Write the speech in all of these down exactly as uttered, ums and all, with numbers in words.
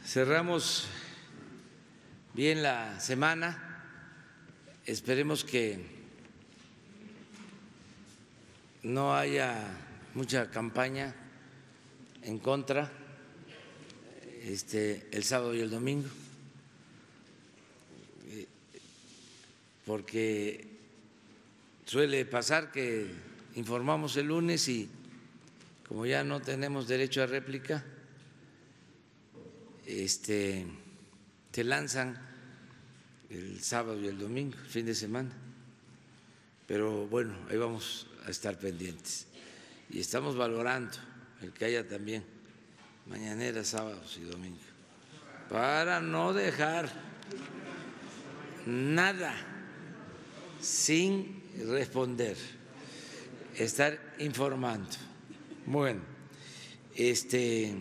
cerramos bien la semana. Esperemos que no haya mucha campaña en contra este, el sábado y el domingo, porque suele pasar que informamos el lunes y como ya no tenemos derecho a réplica, este, se lanzan el sábado y el domingo, el fin de semana. Pero bueno, ahí vamos a estar pendientes. Y estamos valorando el que haya también mañaneras, sábados y domingos, para no dejar nada sin responder, estar informando. Bueno, este,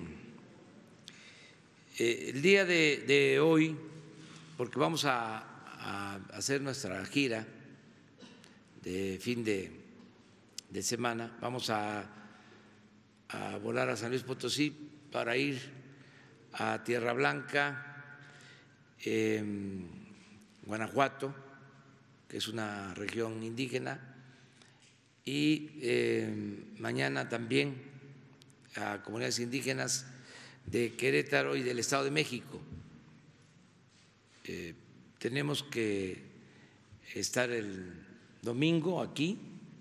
el día de, de hoy, porque vamos a, a hacer nuestra gira de fin de, de semana, vamos a, a volar a San Luis Potosí para ir a Tierra Blanca, eh, Guanajuato, que es una región indígena, y eh, mañana también a comunidades indígenas de Querétaro y del Estado de México. Eh, tenemos que estar el domingo aquí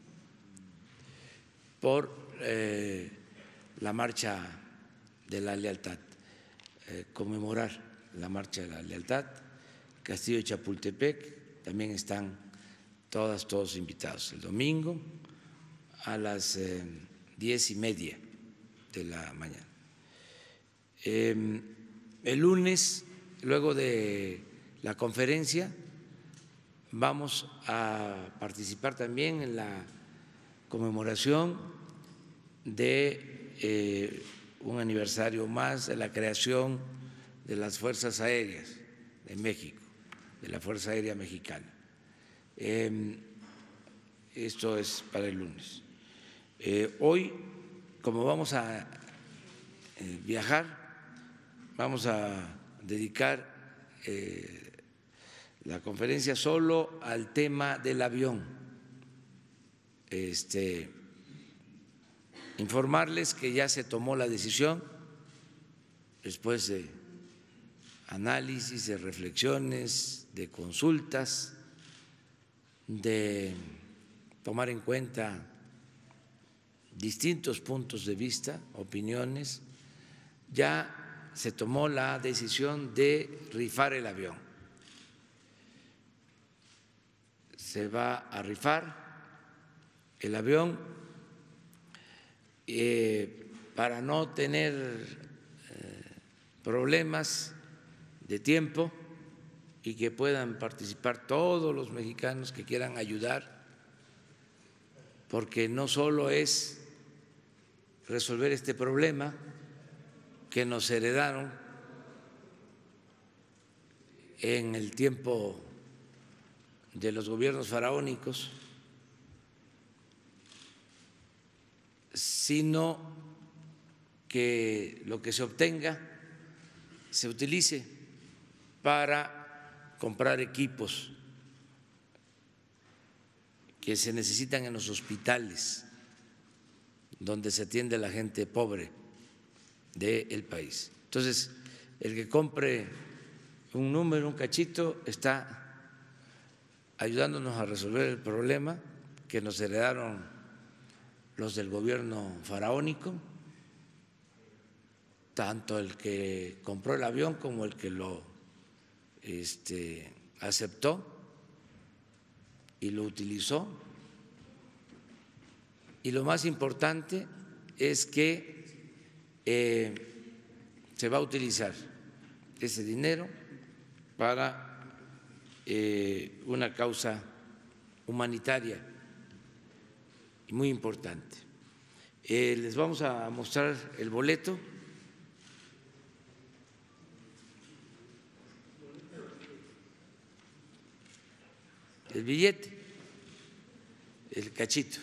por eh, la Marcha de la Lealtad, eh, conmemorar la Marcha de la Lealtad. Castillo de Chapultepec, también están todas, todos invitados el domingo a las eh, diez y media de la mañana. Eh, el lunes, luego de la conferencia, vamos a participar también en la conmemoración de eh, un aniversario más de la creación de las Fuerzas Aéreas de México, de la Fuerza Aérea Mexicana. Eh, esto es para el lunes. Eh, hoy, como vamos a eh, viajar, vamos a dedicar eh, la conferencia solo al tema del avión. Este, informarles que ya se tomó la decisión después de análisis, de reflexiones, de consultas, de tomar en cuenta distintos puntos de vista, opiniones. Ya se tomó la decisión de rifar el avión. Se va a rifar el avión eh, para no tener eh, problemas de tiempo y que puedan participar todos los mexicanos que quieran ayudar, porque no solo es resolver este problema que nos heredaron en el tiempo de los gobiernos faraónicos, sino que lo que se obtenga se utilice para comprar equipos que se necesitan en los hospitales donde se atiende a la gente pobre del país. Entonces, el que compre un número, un cachito, está ayudándonos a resolver el problema que nos heredaron los del gobierno faraónico, tanto el que compró el avión como el que lo este, aceptó y lo utilizó. Y lo más importante es que eh, se va a utilizar ese dinero para eh, una causa humanitaria y muy importante. Eh, les vamos a mostrar el boleto. El billete, el cachito.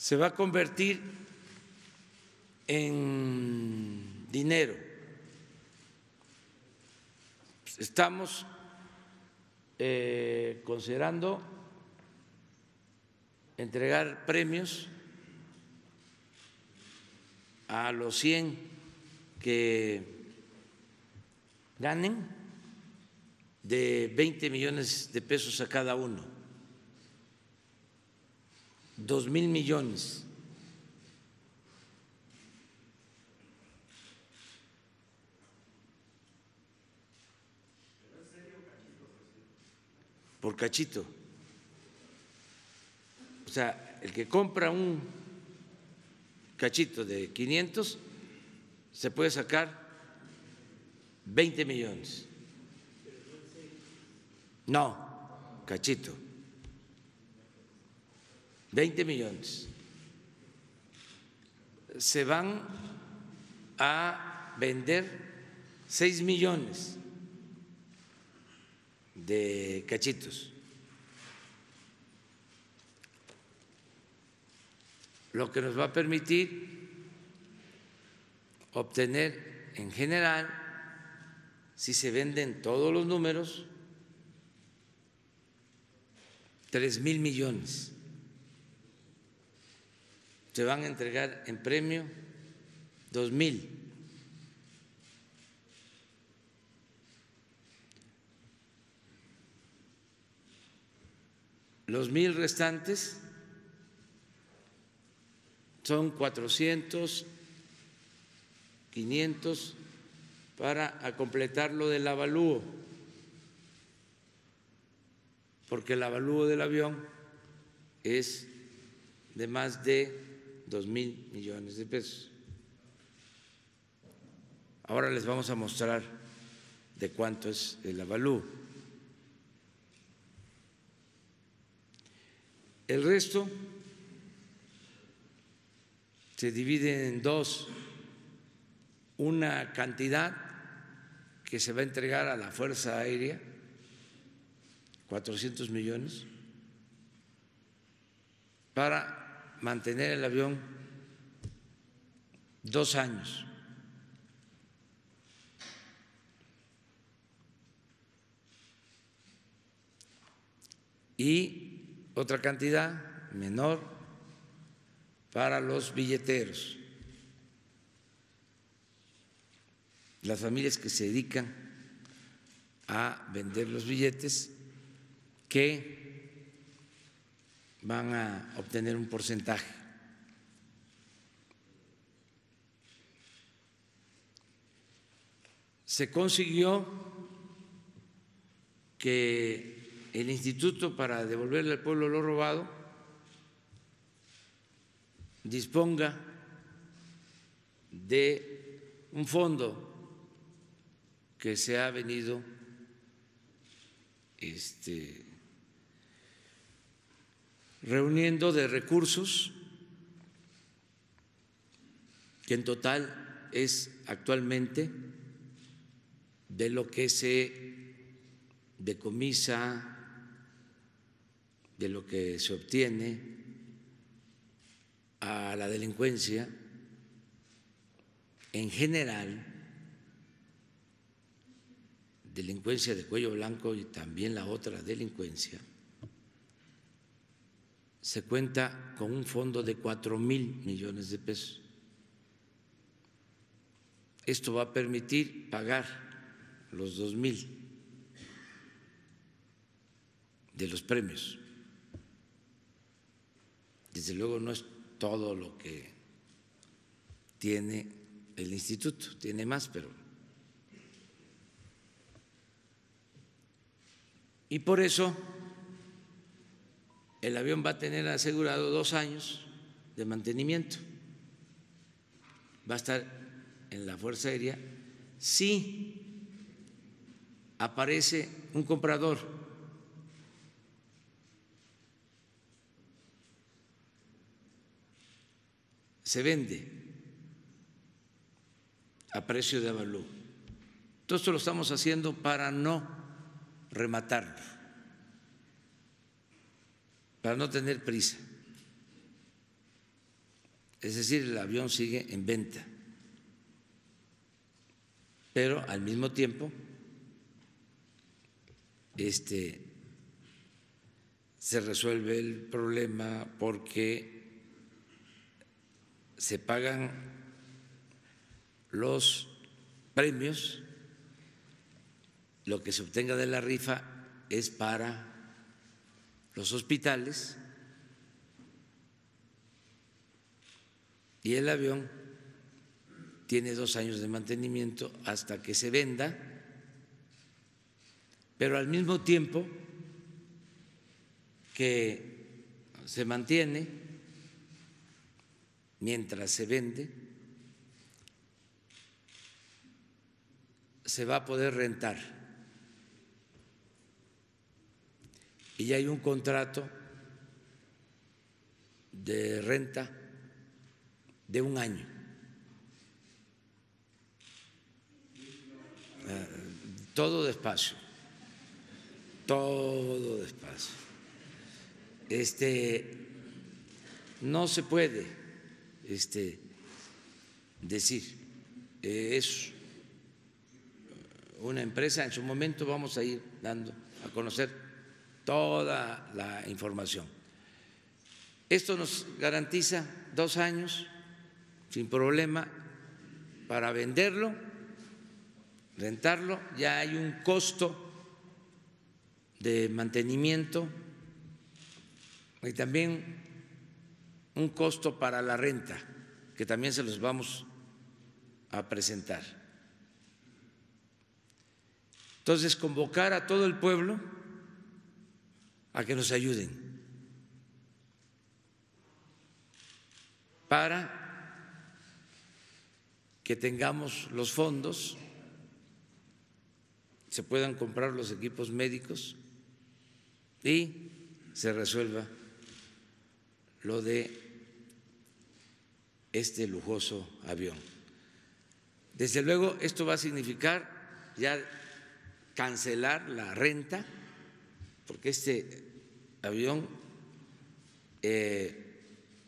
se va a convertir en dinero. Estamos eh, considerando entregar premios a los cien que ganen de veinte millones de pesos a cada uno, dos mil millones. Por cachito. O sea, el que compra un cachito de quinientos se puede sacar veinte millones. No, cachito. veinte millones. Se van a vender seis millones de cachitos, lo que nos va a permitir obtener en general, si se venden todos los números, tres mil millones. Se van a entregar en premio dos mil. Los mil restantes son cuatrocientos, quinientos para a completar lo del avalúo, porque el avalúo del avión es de más de dos mil millones de pesos. Ahora les vamos a mostrar de cuánto es el avalúo. El resto se divide en dos, una cantidad que se va a entregar a la Fuerza Aérea, cuatrocientos millones, para mantener el avión dos años. Y otra cantidad menor para los billeteros, las familias que se dedican a vender los billetes, que van a obtener un porcentaje. Se consiguió que el instituto, para devolverle al pueblo lo robado, disponga de un fondo que se ha venido este, reuniendo de recursos, que en total es actualmente de lo que se decomisa, de lo que se obtiene a la delincuencia en general, delincuencia de cuello blanco y también la otra delincuencia, se cuenta con un fondo de cuatro mil millones de pesos. Esto va a permitir pagar los dos mil de los premios. Desde luego no es todo lo que tiene el instituto, tiene más, pero… Y por eso el avión va a tener asegurado dos años de mantenimiento. Va a estar en la Fuerza Aérea si aparece un comprador. Se vende a precio de avalúo. Todo esto lo estamos haciendo para no rematarlo, para no tener prisa. es decir, el avión sigue en venta, pero al mismo tiempo este, se resuelve el problema porque se pagan los premios, lo que se obtenga de la rifa es para los hospitales y el avión tiene dos años de mantenimiento hasta que se venda, pero al mismo tiempo que se mantiene mientras se vende, se va a poder rentar. Y ya hay un contrato de renta de un año. Todo despacio, todo despacio. Este, no se puede este, decir, eh, es una empresa, en su momento vamos a ir dando a conocer toda la información. Esto nos garantiza dos años sin problema para venderlo, rentarlo, ya hay un costo de mantenimiento y también un costo para la renta, que también se los vamos a presentar. Entonces, convocar a todo el pueblo a que nos ayuden para que tengamos los fondos, se puedan comprar los equipos médicos y se resuelva lo de este lujoso avión. Desde luego, esto va a significar ya cancelar la renta, porque este avión eh,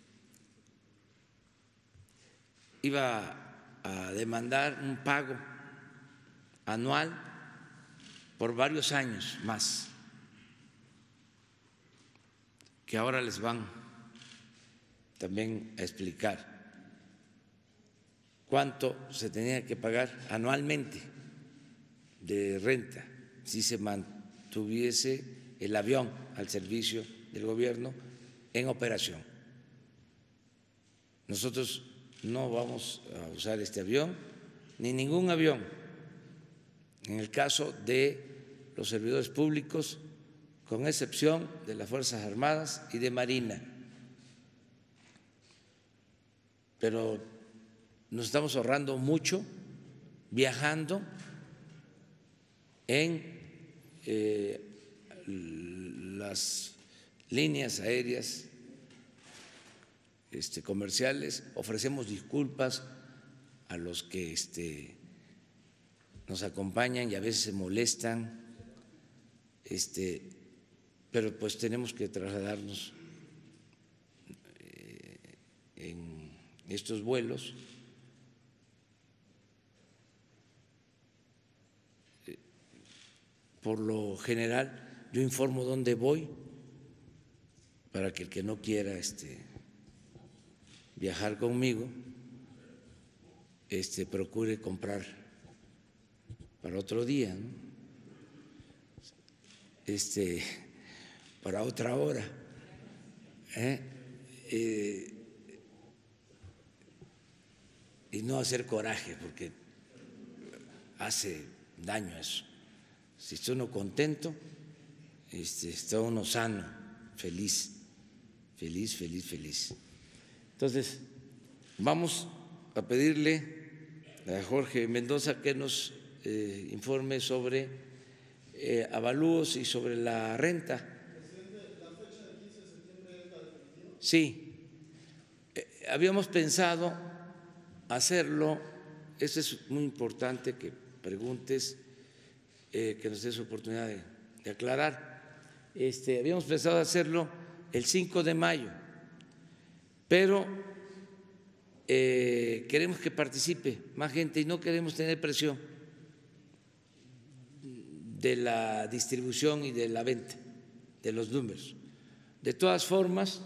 iba a demandar un pago anual por varios años más, que ahora les van también a explicar cuánto se tenía que pagar anualmente de renta si se mantuviese el avión al servicio del gobierno en operación. Nosotros no vamos a usar este avión ni ningún avión en el caso de los servidores públicos, con excepción de las Fuerzas Armadas y de Marina. Pero nos estamos ahorrando mucho viajando en eh, las líneas aéreas este, comerciales. Ofrecemos disculpas a los que este, nos acompañan y a veces se molestan, este, pero pues tenemos que trasladarnos eh, en estos vuelos. Por lo general, yo informo dónde voy para que el que no quiera este, viajar conmigo este, procure comprar para otro día, ¿no? este, para otra hora. ¿eh? Eh, y no hacer coraje, porque hace daño eso. Si está uno contento, este, está uno sano, feliz, feliz, feliz, feliz. Entonces, vamos a pedirle a Jorge Mendoza que nos eh, informe sobre eh, avalúos y sobre la renta. Presidente, ¿la fecha del quince de septiembre es la definitiva? Sí, eh, habíamos pensado hacerlo, eso es muy importante que preguntes, eh, que nos des oportunidad de, de aclarar. Este, habíamos pensado hacerlo el cinco de mayo, pero eh, queremos que participe más gente y no queremos tener presión de la distribución y de la venta de los números. De todas formas,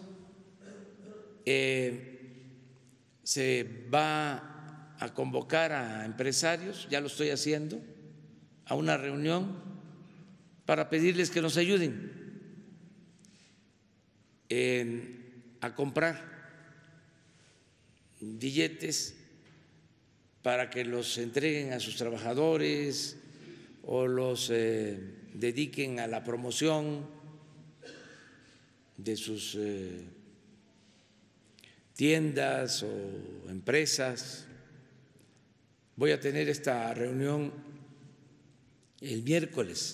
eh, se va a convocar a empresarios, ya lo estoy haciendo, a una reunión para pedirles que nos ayuden eh, a comprar billetes para que los entreguen a sus trabajadores o los eh, dediquen a la promoción de sus eh, tiendas o empresas. Voy a tener esta reunión el miércoles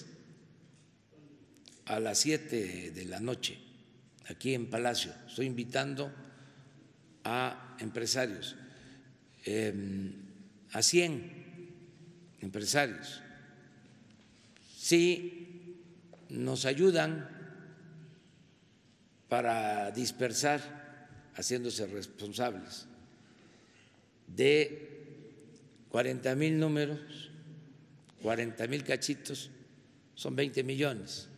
a las siete de la noche aquí en Palacio. Estoy invitando a empresarios, eh, a cien empresarios. Si nos ayudan para dispersar, haciéndose responsables de cuarenta mil números, cuarenta mil cachitos, son veinte millones.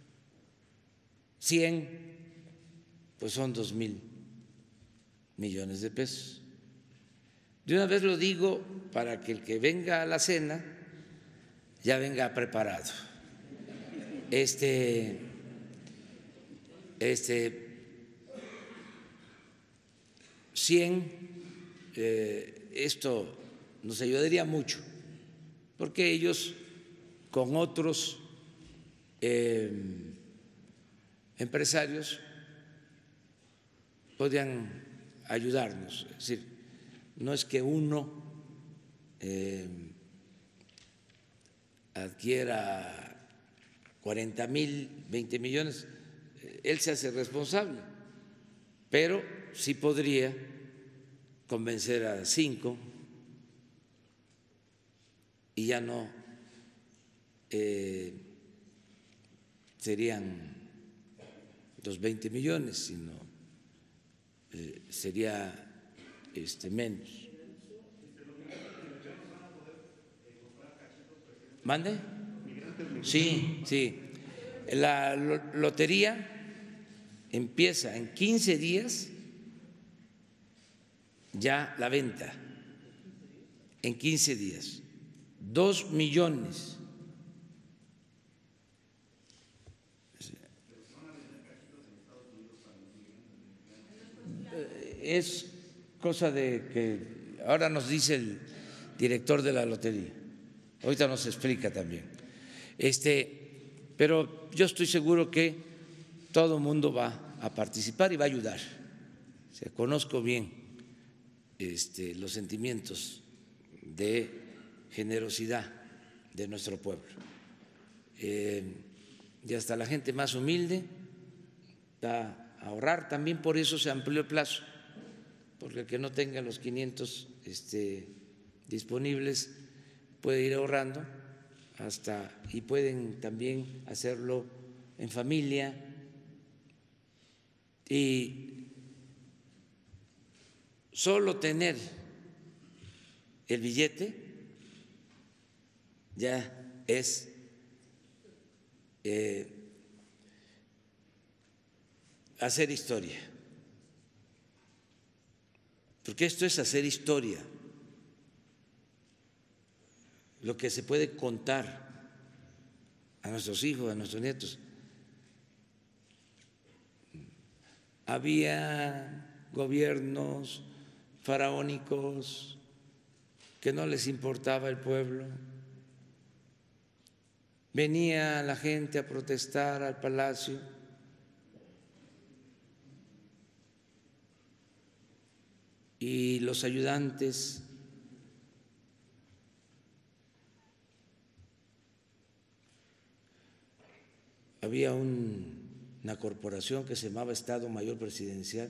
cien, pues son dos mil millones de pesos. De una vez lo digo para que el que venga a la cena ya venga preparado. Este, este, cien, eh, esto nos ayudaría mucho, porque ellos con otros eh, empresarios podrían ayudarnos. Es decir, no es que uno eh, adquiera cuarenta mil, veinte millones, él se hace responsable, pero sí podría convencer a cinco y ya no eh, serían los veinte millones, sino eh, sería este, menos. ¿Mande? Sí, sí. La lotería empieza en quince días ya la venta, en quince días, dos millones. Es cosa de que ahora nos dice el director de la lotería, ahorita nos explica también. Este, pero yo estoy seguro que todo el mundo va a participar y va a ayudar. O sea, conozco bien este, los sentimientos de generosidad de nuestro pueblo. Eh, y hasta la gente más humilde va a ahorrar, también por eso se amplió el plazo, porque el que no tenga los quinientos este, disponibles puede ir ahorrando hasta, y pueden también hacerlo en familia, y solo tener el billete ya es eh, hacer historia, porque esto es hacer historia, lo que se puede contar a nuestros hijos, a nuestros nietos. Había gobiernos faraónicos que no les importaba el pueblo, venía la gente a protestar al palacio y los ayudantes había un, una corporación que se llamaba Estado Mayor Presidencial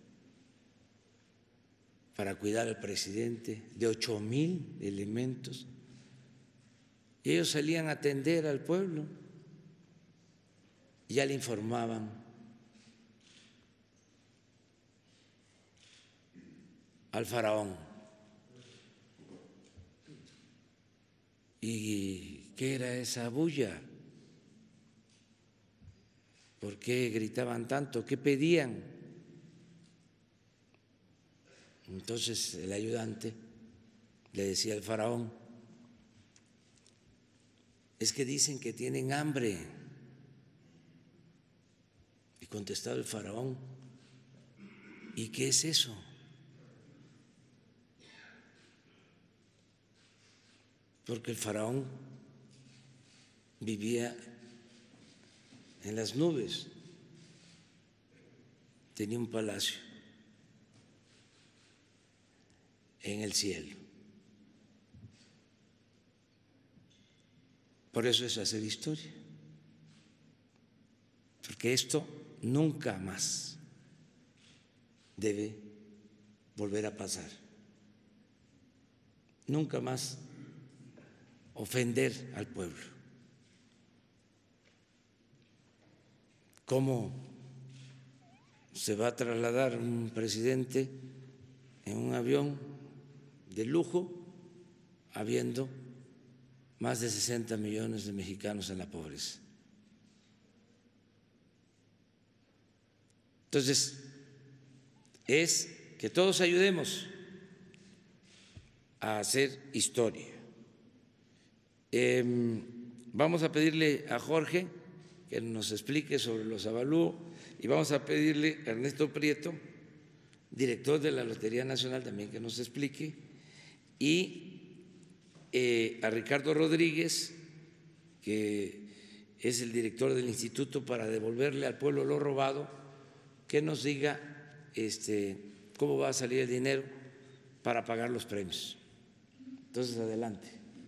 para cuidar al presidente, de ocho mil elementos, y ellos salían a atender al pueblo y ya le informaban al faraón. ¿Y qué era esa bulla? ¿Por qué gritaban tanto? ¿Qué pedían? Entonces el ayudante le decía al faraón: es que dicen que tienen hambre. Y contestaba el faraón: ¿y qué es eso? Porque el faraón vivía en las nubes, tenía un palacio en el cielo. Por eso es hacer historia, porque esto nunca más debe volver a pasar, nunca más ofender al pueblo. ¿Cómo se va a trasladar un presidente en un avión de lujo habiendo más de sesenta millones de mexicanos en la pobreza? Entonces, es que todos ayudemos a hacer historia. Eh, vamos a pedirle a Jorge que nos explique sobre los avalúos y vamos a pedirle a Ernesto Prieto, director de la Lotería Nacional, también que nos explique, y eh, a Ricardo Rodríguez, que es el director del Instituto para Devolverle al Pueblo lo Robado, que nos diga este, cómo va a salir el dinero para pagar los premios. Entonces, adelante.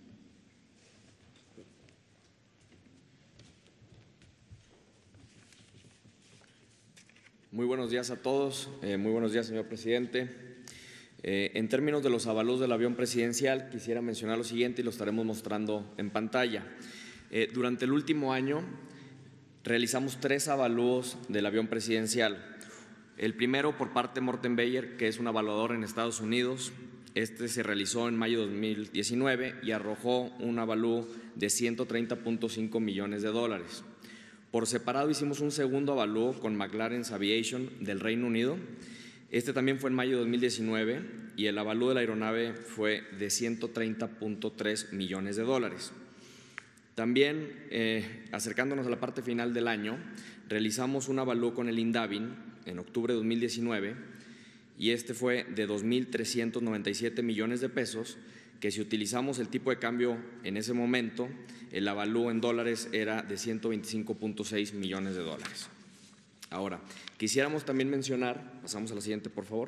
Muy buenos días a todos. Eh, muy buenos días, señor presidente. Eh, en términos de los avalúos del avión presidencial, quisiera mencionar lo siguiente y lo estaremos mostrando en pantalla. Eh, durante el último año realizamos tres avalúos del avión presidencial. El primero por parte de Morten Beyer, que es un evaluador en Estados Unidos. Este se realizó en mayo de dos mil diecinueve y arrojó un avalúo de ciento treinta punto cinco millones de dólares. Por separado hicimos un segundo avalúo con McLaren Aviation del Reino Unido. Este también fue en mayo de dos mil diecinueve y el avalúo de la aeronave fue de ciento treinta punto tres millones de dólares. También, eh, acercándonos a la parte final del año, realizamos un avalúo con el INDAVIN en octubre de dos mil diecinueve y este fue de dos mil trescientos noventa y siete millones de pesos, que si utilizamos el tipo de cambio en ese momento, el avalúo en dólares era de ciento veinticinco punto seis millones de dólares. Ahora, quisiéramos también mencionar, pasamos a la siguiente por favor,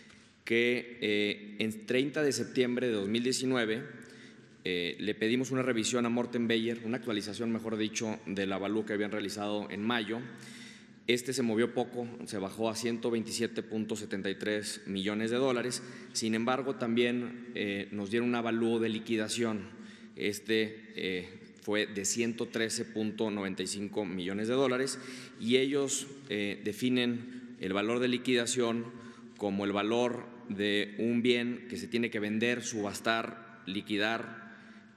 que eh, en treinta de septiembre de dos mil diecinueve eh, le pedimos una revisión a Morten Beyer, una actualización mejor dicho del avalúo que habían realizado en mayo. Este se movió poco, se bajó a ciento veintisiete punto setenta y tres millones de dólares. Sin embargo, también eh, nos dieron un avalúo de liquidación. Este eh, fue de ciento trece punto noventa y cinco millones de dólares y ellos eh, definen el valor de liquidación como el valor de un bien que se tiene que vender, subastar, liquidar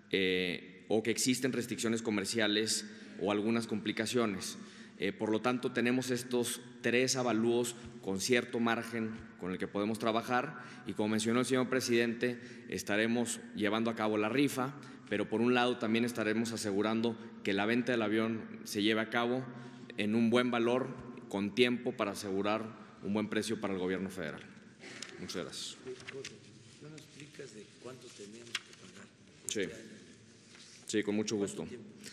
eh, o que existen restricciones comerciales o algunas complicaciones. Eh, por lo tanto, tenemos estos tres avalúos con cierto margen con el que podemos trabajar y, como mencionó el señor presidente, estaremos llevando a cabo la rifa, pero por un lado también estaremos asegurando que la venta del avión se lleve a cabo en un buen valor, con tiempo para asegurar un buen precio para el gobierno federal. Muchas gracias. ¿No nos explicas de cuánto tenemos que pagar? Sí, sí, con mucho gusto.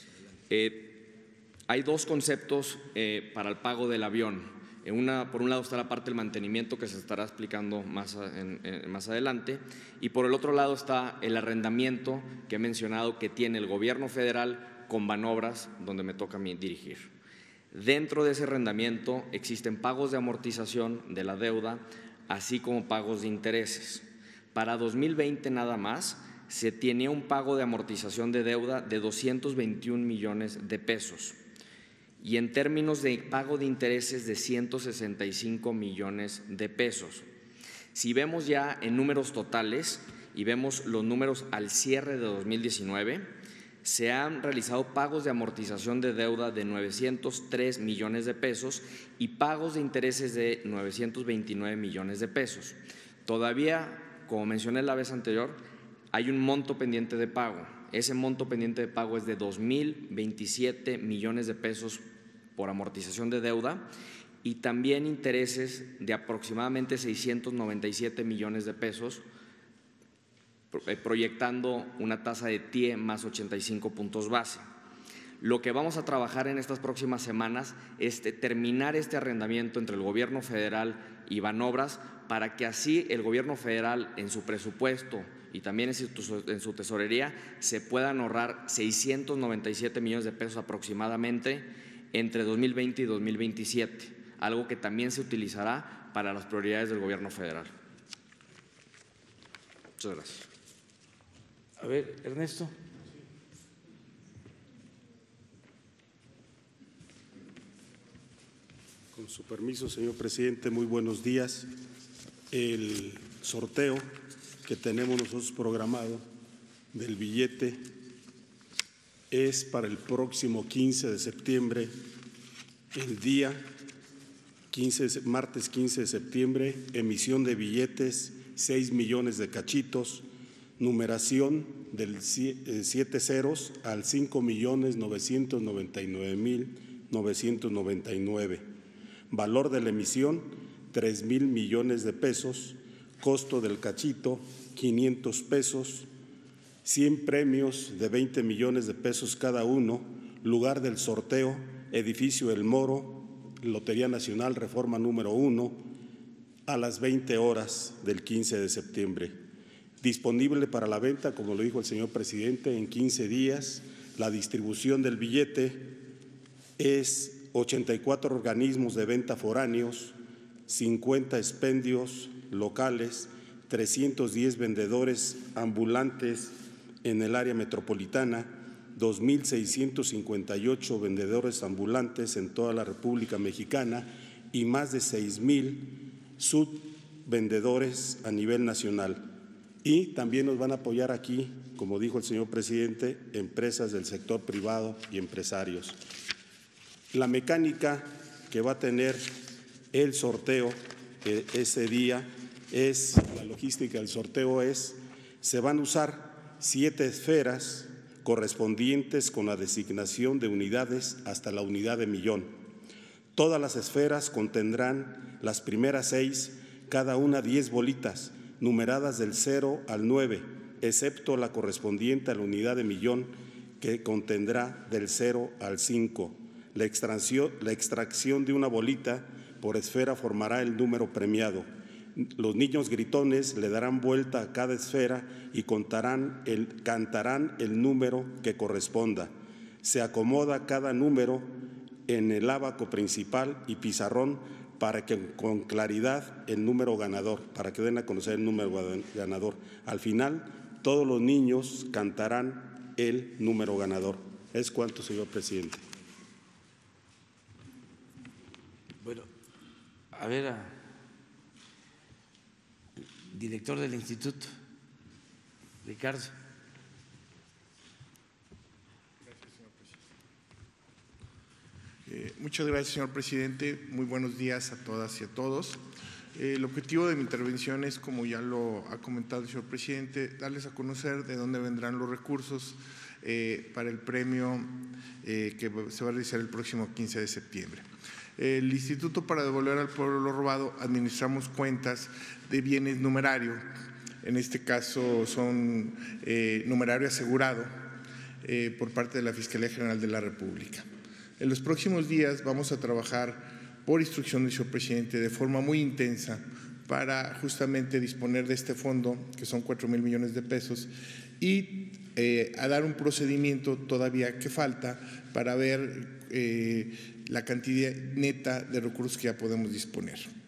Eh, Hay dos conceptos eh, para el pago del avión. En una, por un lado está la parte del mantenimiento que se estará explicando más, a, en, en, más adelante y por el otro lado está el arrendamiento que he mencionado que tiene el gobierno federal con Banobras, donde me toca a mí dirigir. Dentro de ese arrendamiento existen pagos de amortización de la deuda, así como pagos de intereses. Para dos mil veinte nada más se tenía un pago de amortización de deuda de doscientos veintiún millones de pesos. Y en términos de pago de intereses de ciento sesenta y cinco millones de pesos. Si vemos ya en números totales y vemos los números al cierre de dos mil diecinueve, se han realizado pagos de amortización de deuda de novecientos tres millones de pesos y pagos de intereses de novecientos veintinueve millones de pesos. Todavía, como mencioné la vez anterior, hay un monto pendiente de pago. Ese monto pendiente de pago es de dos mil veintisiete millones de pesos por amortización de deuda y también intereses de aproximadamente seiscientos noventa y siete millones de pesos, proyectando una tasa de T I E más ochenta y cinco puntos base. Lo que vamos a trabajar en estas próximas semanas es terminar este arrendamiento entre el Gobierno federal y Banobras para que así el Gobierno federal en su presupuesto y también en su, en su tesorería se puedan ahorrar seiscientos noventa y siete millones de pesos aproximadamente entre dos mil veinte y dos mil veintisiete, algo que también se utilizará para las prioridades del Gobierno federal. Muchas gracias. A ver, Ernesto. Con su permiso, señor presidente, muy buenos días. El sorteo que tenemos nosotros programado del billete es para el próximo quince de septiembre, el día quince, martes quince de septiembre, emisión de billetes, seis millones de cachitos, numeración del siete ceros al cinco millones novecientos noventa y nueve mil novecientos noventa y nueve. Valor de la emisión, tres mil millones de pesos. Costo del cachito, quinientos pesos. cien premios de veinte millones de pesos cada uno. Lugar del sorteo, edificio El Moro, Lotería Nacional, Reforma número uno, a las veinte horas del quince de septiembre. Disponible para la venta, como lo dijo el señor presidente, en quince días. La distribución del billete es ochenta y cuatro organismos de venta foráneos, cincuenta expendios locales, trescientos diez vendedores ambulantes en el área metropolitana, dos mil seiscientos cincuenta y ocho vendedores ambulantes en toda la República Mexicana y más de seis mil subvendedores a nivel nacional. Y también nos van a apoyar aquí, como dijo el señor presidente, empresas del sector privado y empresarios. La mecánica que va a tener el sorteo eh, ese día es, la logística del sorteo es, se van a usar siete esferas correspondientes con la designación de unidades hasta la unidad de millón. Todas las esferas contendrán las primeras seis, cada una diez bolitas, numeradas del cero al nueve, excepto la correspondiente a la unidad de millón, que contendrá del cero al cinco. La extracción, la extracción de una bolita por esfera formará el número premiado. Los niños gritones le darán vuelta a cada esfera y contarán el, cantarán el número que corresponda. Se acomoda cada número en el ábaco principal y pizarrón para que con claridad el número ganador, para que den a conocer el número ganador. Al final, todos los niños cantarán el número ganador. Es cuanto, señor presidente. Bueno, a ver, a, director del instituto, Ricardo. Eh, muchas gracias, señor presidente. Muy buenos días a todas y a todos. Eh, el objetivo de mi intervención es, como ya lo ha comentado el señor presidente, darles a conocer de dónde vendrán los recursos eh, para el premio eh, que se va a realizar el próximo quince de septiembre. El Instituto para Devolver al Pueblo lo Robado administramos cuentas de bienes numerario. En este caso son eh, numerario asegurado eh, por parte de la Fiscalía General de la República. En los próximos días vamos a trabajar por instrucción del señor presidente de forma muy intensa para justamente disponer de este fondo, que son cuatro mil millones de pesos, y eh, a dar un procedimiento todavía que falta para ver eh, la cantidad neta de recursos que ya podemos disponer.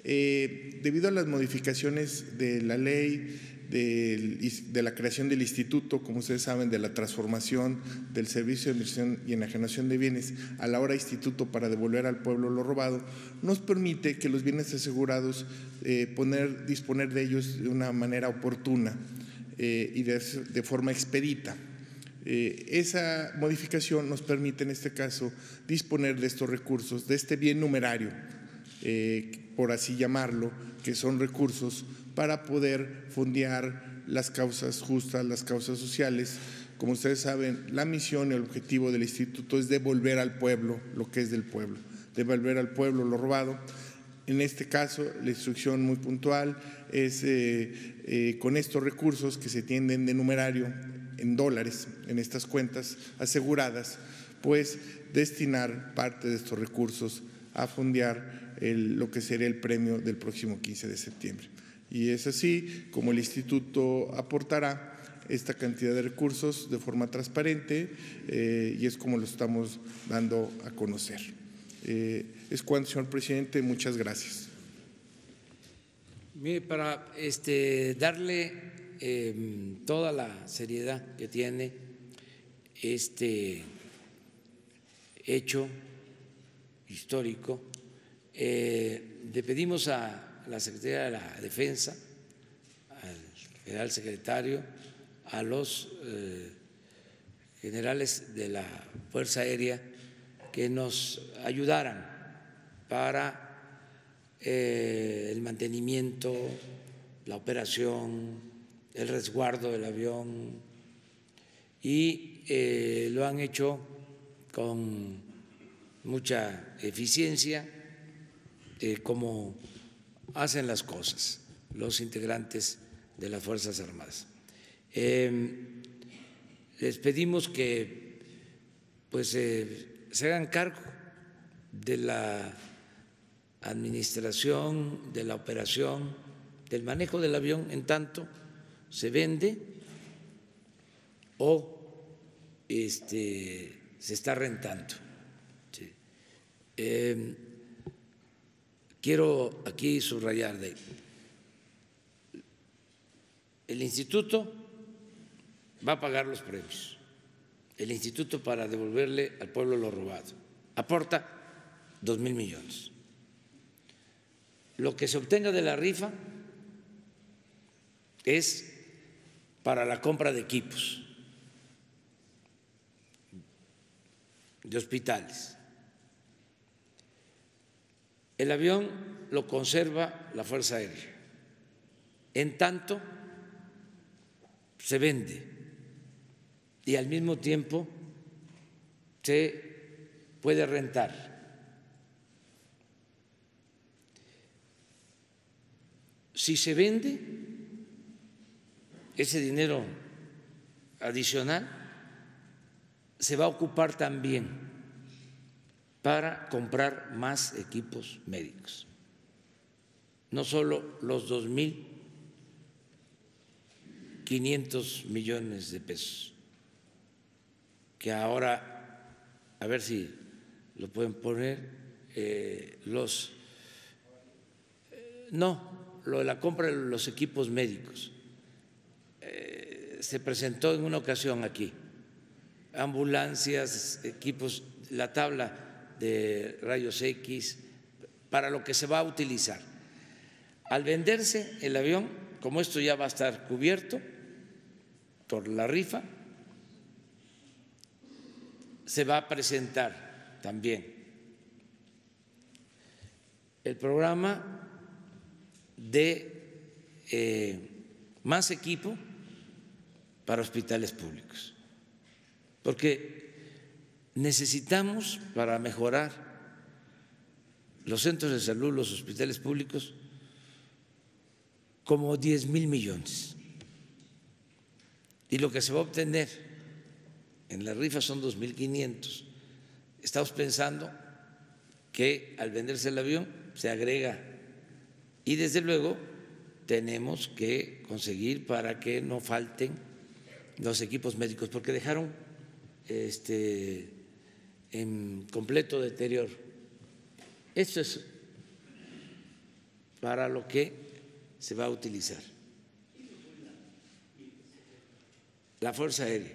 Eh, debido a las modificaciones de la ley, de, de la creación del instituto, como ustedes saben, de la transformación del Servicio de Administración y Enajenación de Bienes a la hora instituto para devolver al pueblo lo robado, nos permite que los bienes asegurados eh, poner, disponer de ellos de una manera oportuna eh, y de, de forma expedita. Eh, esa modificación nos permite en este caso disponer de estos recursos, de este bien numerario, eh, por así llamarlo, que son recursos para poder fondear las causas justas, las causas sociales. Como ustedes saben, la misión y el objetivo del instituto es devolver al pueblo lo que es del pueblo, devolver al pueblo lo robado. En este caso, la instrucción muy puntual es eh, eh, con estos recursos que se tienden de numerario en dólares en estas cuentas aseguradas, pues destinar parte de estos recursos a fondear el, lo que sería el premio del próximo quince de septiembre. Y es así como el instituto aportará esta cantidad de recursos de forma transparente eh, y es como lo estamos dando a conocer. Eh, es cuanto, señor presidente, muchas gracias. Mire, para este, darle eh, toda la seriedad que tiene este hecho histórico, eh, le pedimos a la Secretaría de la Defensa, al general secretario, a los eh, generales de la Fuerza Aérea que nos ayudaran para eh, el mantenimiento, la operación, el resguardo del avión y eh, lo han hecho con mucha eficiencia, eh, como hacen las cosas los integrantes de las Fuerzas Armadas. Eh, les pedimos que pues eh, se hagan cargo de la administración, de la operación, del manejo del avión en tanto se vende o este, se está rentando. Sí. Eh, quiero aquí subrayar de el instituto va a pagar los premios, el instituto para devolverle al pueblo lo robado aporta dos mil millones. Lo que se obtenga de la rifa es para la compra de equipos, de hospitales. El avión lo conserva la Fuerza Aérea, en tanto se vende y al mismo tiempo se puede rentar. Si se vende, ese dinero adicional se va a ocupar también para comprar más equipos médicos, no solo los dos mil quinientos millones de pesos, que ahora, a ver si lo pueden poner, eh, los, eh, no, lo de la compra de los equipos médicos, eh, se presentó en una ocasión aquí, ambulancias, equipos, la tabla de rayos X, para lo que se va a utilizar. Al venderse el avión, como esto ya va a estar cubierto por la rifa, se va a presentar también el programa de eh, más equipo para hospitales públicos, porque necesitamos para mejorar los centros de salud, los hospitales públicos, como diez mil millones. Y lo que se va a obtener en la rifa son dos mil quinientos. Estamos pensando que al venderse el avión se agrega y desde luego tenemos que conseguir para que no falten los equipos médicos, porque dejaron este, en completo deterioro. Esto es para lo que se va a utilizar. La Fuerza Aérea.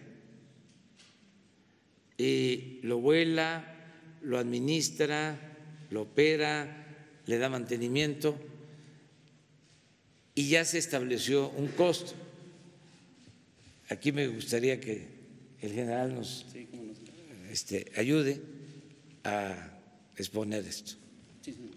Y lo vuela, lo administra, lo opera, le da mantenimiento y ya se estableció un costo. Aquí me gustaría que el general nos este, ayude a exponer esto. Sí, señor.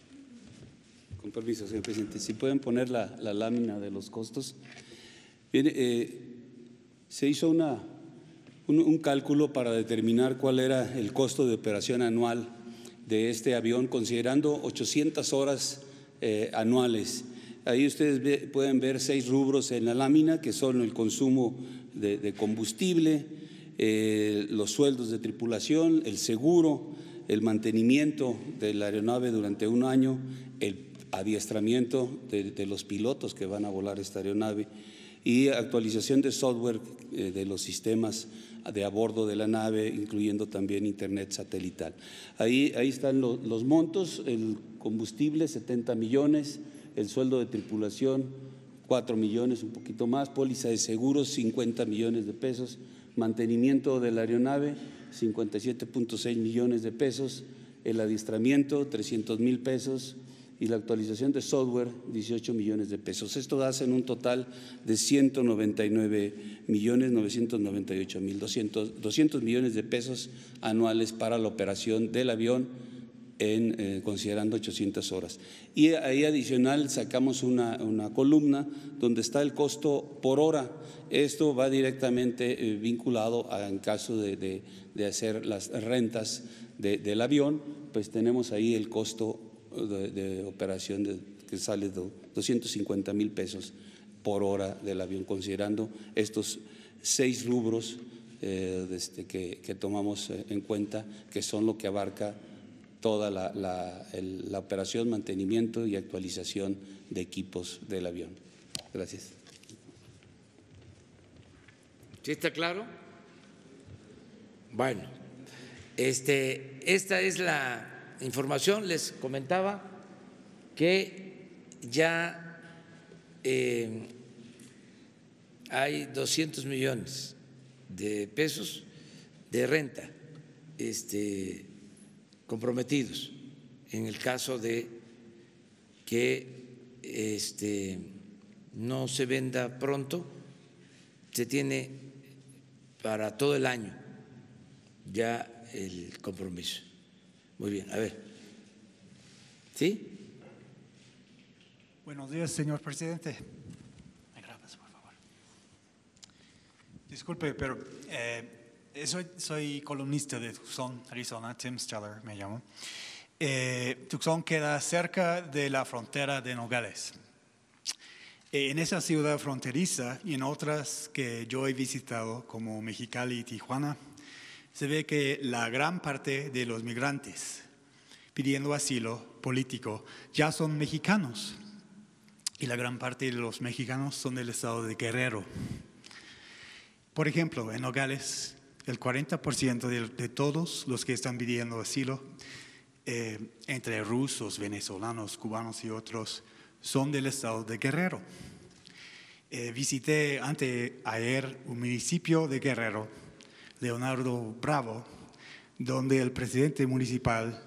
Con permiso, señor presidente. Si pueden poner la, la lámina de los costos. Bien, eh, se hizo una, un, un cálculo para determinar cuál era el costo de operación anual de este avión, considerando ochocientas horas eh, anuales. Ahí ustedes ve, pueden ver seis rubros en la lámina, que son el consumo de, de combustible, eh, los sueldos de tripulación, el seguro, el mantenimiento de la aeronave durante un año, el adiestramiento de, de los pilotos que van a volar esta aeronave y actualización de software eh, de los sistemas de a bordo de la nave, incluyendo también internet satelital. Ahí, ahí están lo, los montos, el combustible setenta millones, el sueldo de tripulación cuatro millones, un poquito más, póliza de seguros cincuenta millones de pesos, mantenimiento de la aeronave cincuenta y siete punto seis millones de pesos, el adiestramiento trescientos mil pesos y la actualización de software dieciocho millones de pesos. Esto da en un total de ciento noventa y nueve millones novecientos noventa y ocho mil doscientos millones de pesos anuales para la operación del avión en, eh, considerando ochocientas horas. Y ahí adicional sacamos una, una columna donde está el costo por hora. Esto va directamente eh, vinculado a, en caso de, de, de hacer las rentas de, del avión, pues tenemos ahí el costo de, de operación de, que sale de doscientos cincuenta mil pesos por hora del avión, considerando estos seis rubros eh, este, que, que tomamos en cuenta, que son lo que abarca toda la, la, el, la operación, mantenimiento y actualización de equipos del avión. Gracias. ¿Sí está claro? Bueno, este, esta es la información. Les comentaba que ya eh, hay doscientos millones de pesos de renta este, comprometidos en el caso de que este, no se venda pronto. Se tiene para todo el año ya el compromiso. Muy bien, a ver. ¿Sí? Buenos días, señor presidente. Me grabas, por favor. Disculpe, pero eh, soy, soy columnista de Tucson, Arizona. Tim Steller me llamo. Eh, Tucson queda cerca de la frontera de Nogales. Eh, en esa ciudad fronteriza y en otras que yo he visitado, como Mexicali y Tijuana, se ve que la gran parte de los migrantes pidiendo asilo político ya son mexicanos y la gran parte de los mexicanos son del estado de Guerrero. Por ejemplo, en Nogales, el cuarenta por ciento de, de todos los que están pidiendo asilo, eh, entre rusos, venezolanos, cubanos y otros, son del estado de Guerrero. Eh, visité anteayer un municipio de Guerrero, Leonardo Bravo, donde el presidente municipal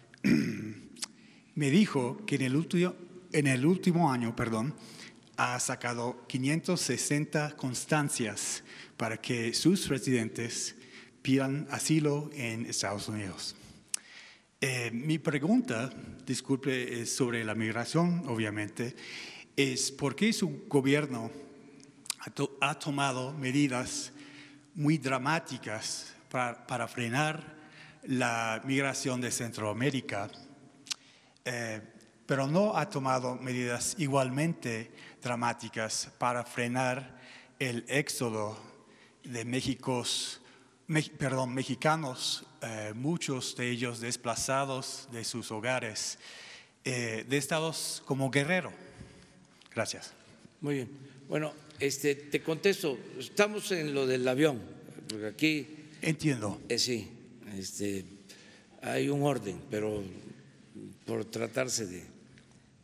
me dijo que en el último, en el último año perdón, ha sacado quinientas sesenta constancias para que sus residentes pidan asilo en Estados Unidos. Eh, mi pregunta, disculpe, es sobre la migración, obviamente, es por qué su gobierno ha, to ha tomado medidas muy dramáticas para, para frenar la migración de Centroamérica, eh, pero no ha tomado medidas igualmente dramáticas para frenar el éxodo de Méxicos, me, perdón, mexicanos, eh, muchos de ellos desplazados de sus hogares, eh, de estados como Guerrero. Gracias. Muy bien. Bueno, este, te contesto. Estamos en lo del avión, porque aquí… Entiendo. Eh, sí, este, hay un orden, pero por tratarse de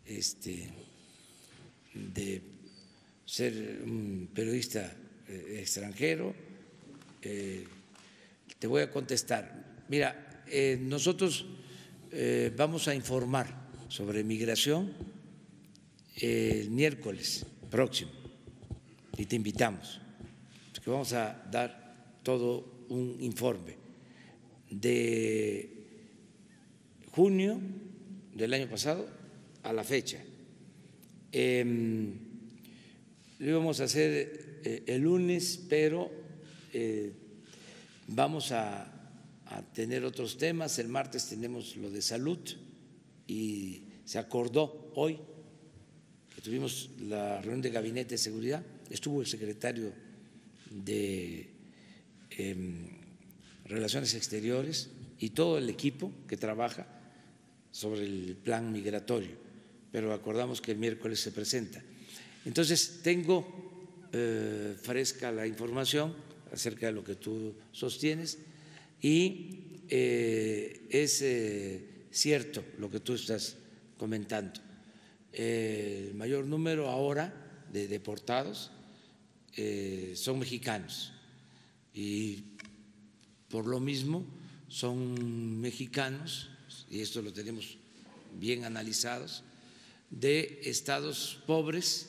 este, de ser un periodista eh, extranjero, eh, te voy a contestar. Mira, eh, nosotros eh, vamos a informar sobre migración eh, el miércoles próximo y te invitamos, porque vamos a dar todo un informe de junio del año pasado a la fecha. Eh, lo íbamos a hacer eh, el lunes, pero eh, vamos a, a tener otros temas. El martes tenemos lo de salud y se acordó hoy que tuvimos la reunión de gabinete de seguridad. Estuvo el secretario de eh, Relaciones Exteriores y todo el equipo que trabaja sobre el plan migratorio, pero acordamos que el miércoles se presenta. Entonces, tengo eh, fresca la información acerca de lo que tú sostienes y eh, es eh, cierto lo que tú estás comentando. Eh, el mayor número ahora de deportados eh, son mexicanos y por lo mismo son mexicanos, y esto lo tenemos bien analizados, de estados pobres,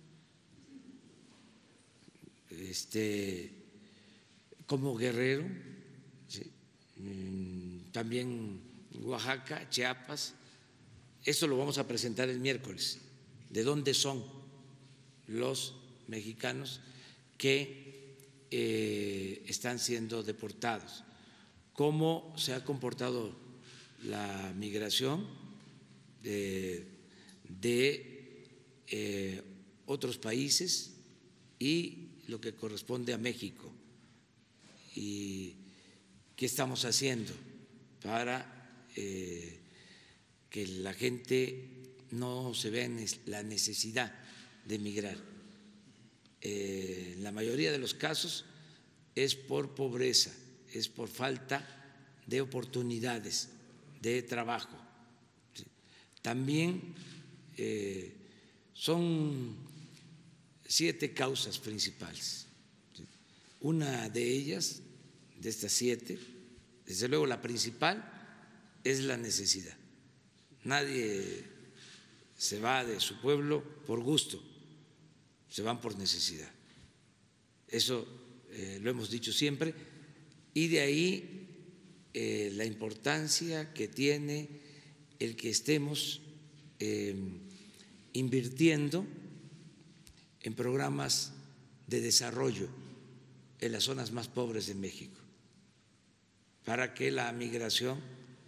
este, como Guerrero, ¿sí? También Oaxaca, Chiapas. Esto lo vamos a presentar el miércoles, de dónde son los mexicanos que eh, están siendo deportados, cómo se ha comportado la migración de, de eh, otros países y lo que corresponde a México y qué estamos haciendo para eh, que la gente no se vea en la necesidad de emigrar. Eh, en la mayoría de los casos es por pobreza, es por falta de oportunidades de trabajo. También eh, son siete causas principales. Una de ellas, de estas siete, desde luego la principal, es la necesidad. Nadie se va de su pueblo por gusto, se van por necesidad. Eso eh, lo hemos dicho siempre, y de ahí eh, la importancia que tiene el que estemos eh, invirtiendo en programas de desarrollo en las zonas más pobres de México, para que la migración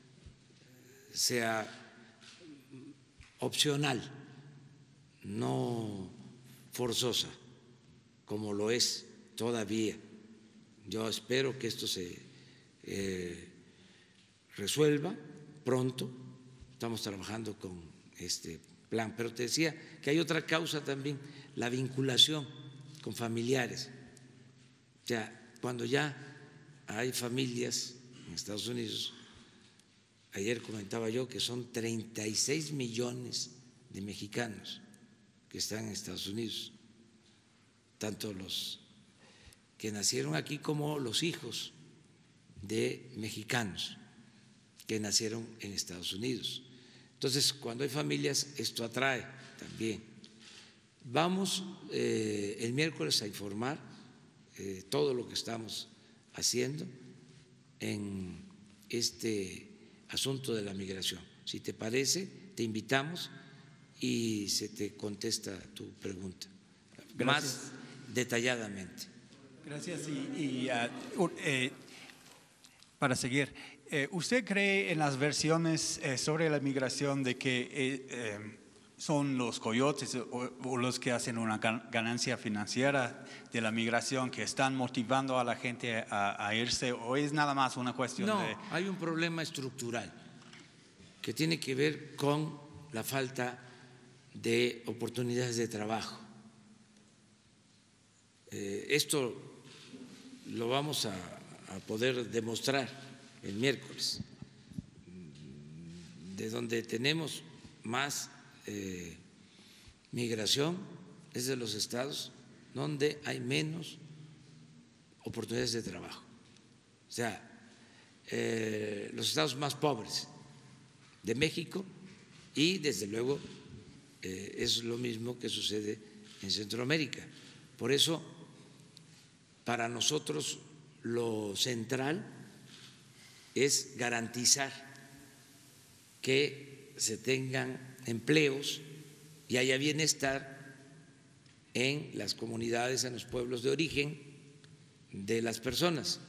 sea opcional, no forzosa, como lo es todavía. Yo espero que esto se eh, resuelva pronto. Estamos trabajando con este plan, pero te decía que hay otra causa también, la vinculación con familiares. O sea, cuando ya hay familias en Estados Unidos, ayer comentaba yo que son treinta y seis millones de mexicanos que están en Estados Unidos, tanto los que nacieron aquí como los hijos de mexicanos que nacieron en Estados Unidos. Entonces, cuando hay familias, esto atrae también. Vamos eh, el miércoles a informar eh, todo lo que estamos haciendo en este asunto de la migración. Si te parece, te invitamos y se te contesta tu pregunta. Gracias. Más detalladamente. Gracias. Y, y uh, eh, para seguir, eh, ¿usted cree en las versiones eh, sobre la migración de que eh, eh, son los coyotes o, o los que hacen una ganancia financiera de la migración que están motivando a la gente a, a irse, o es nada más una cuestión no, de… No, hay un problema estructural que tiene que ver con la falta de oportunidades de trabajo. Eh, esto lo vamos a, a poder demostrar el miércoles, de donde tenemos más eh, migración es de los estados donde hay menos oportunidades de trabajo. O sea, eh, los estados más pobres de México, y desde luego eh, es lo mismo que sucede en Centroamérica. Por eso, para nosotros lo central es garantizar que se tengan empleos y haya bienestar en las comunidades, en los pueblos de origen de las personas,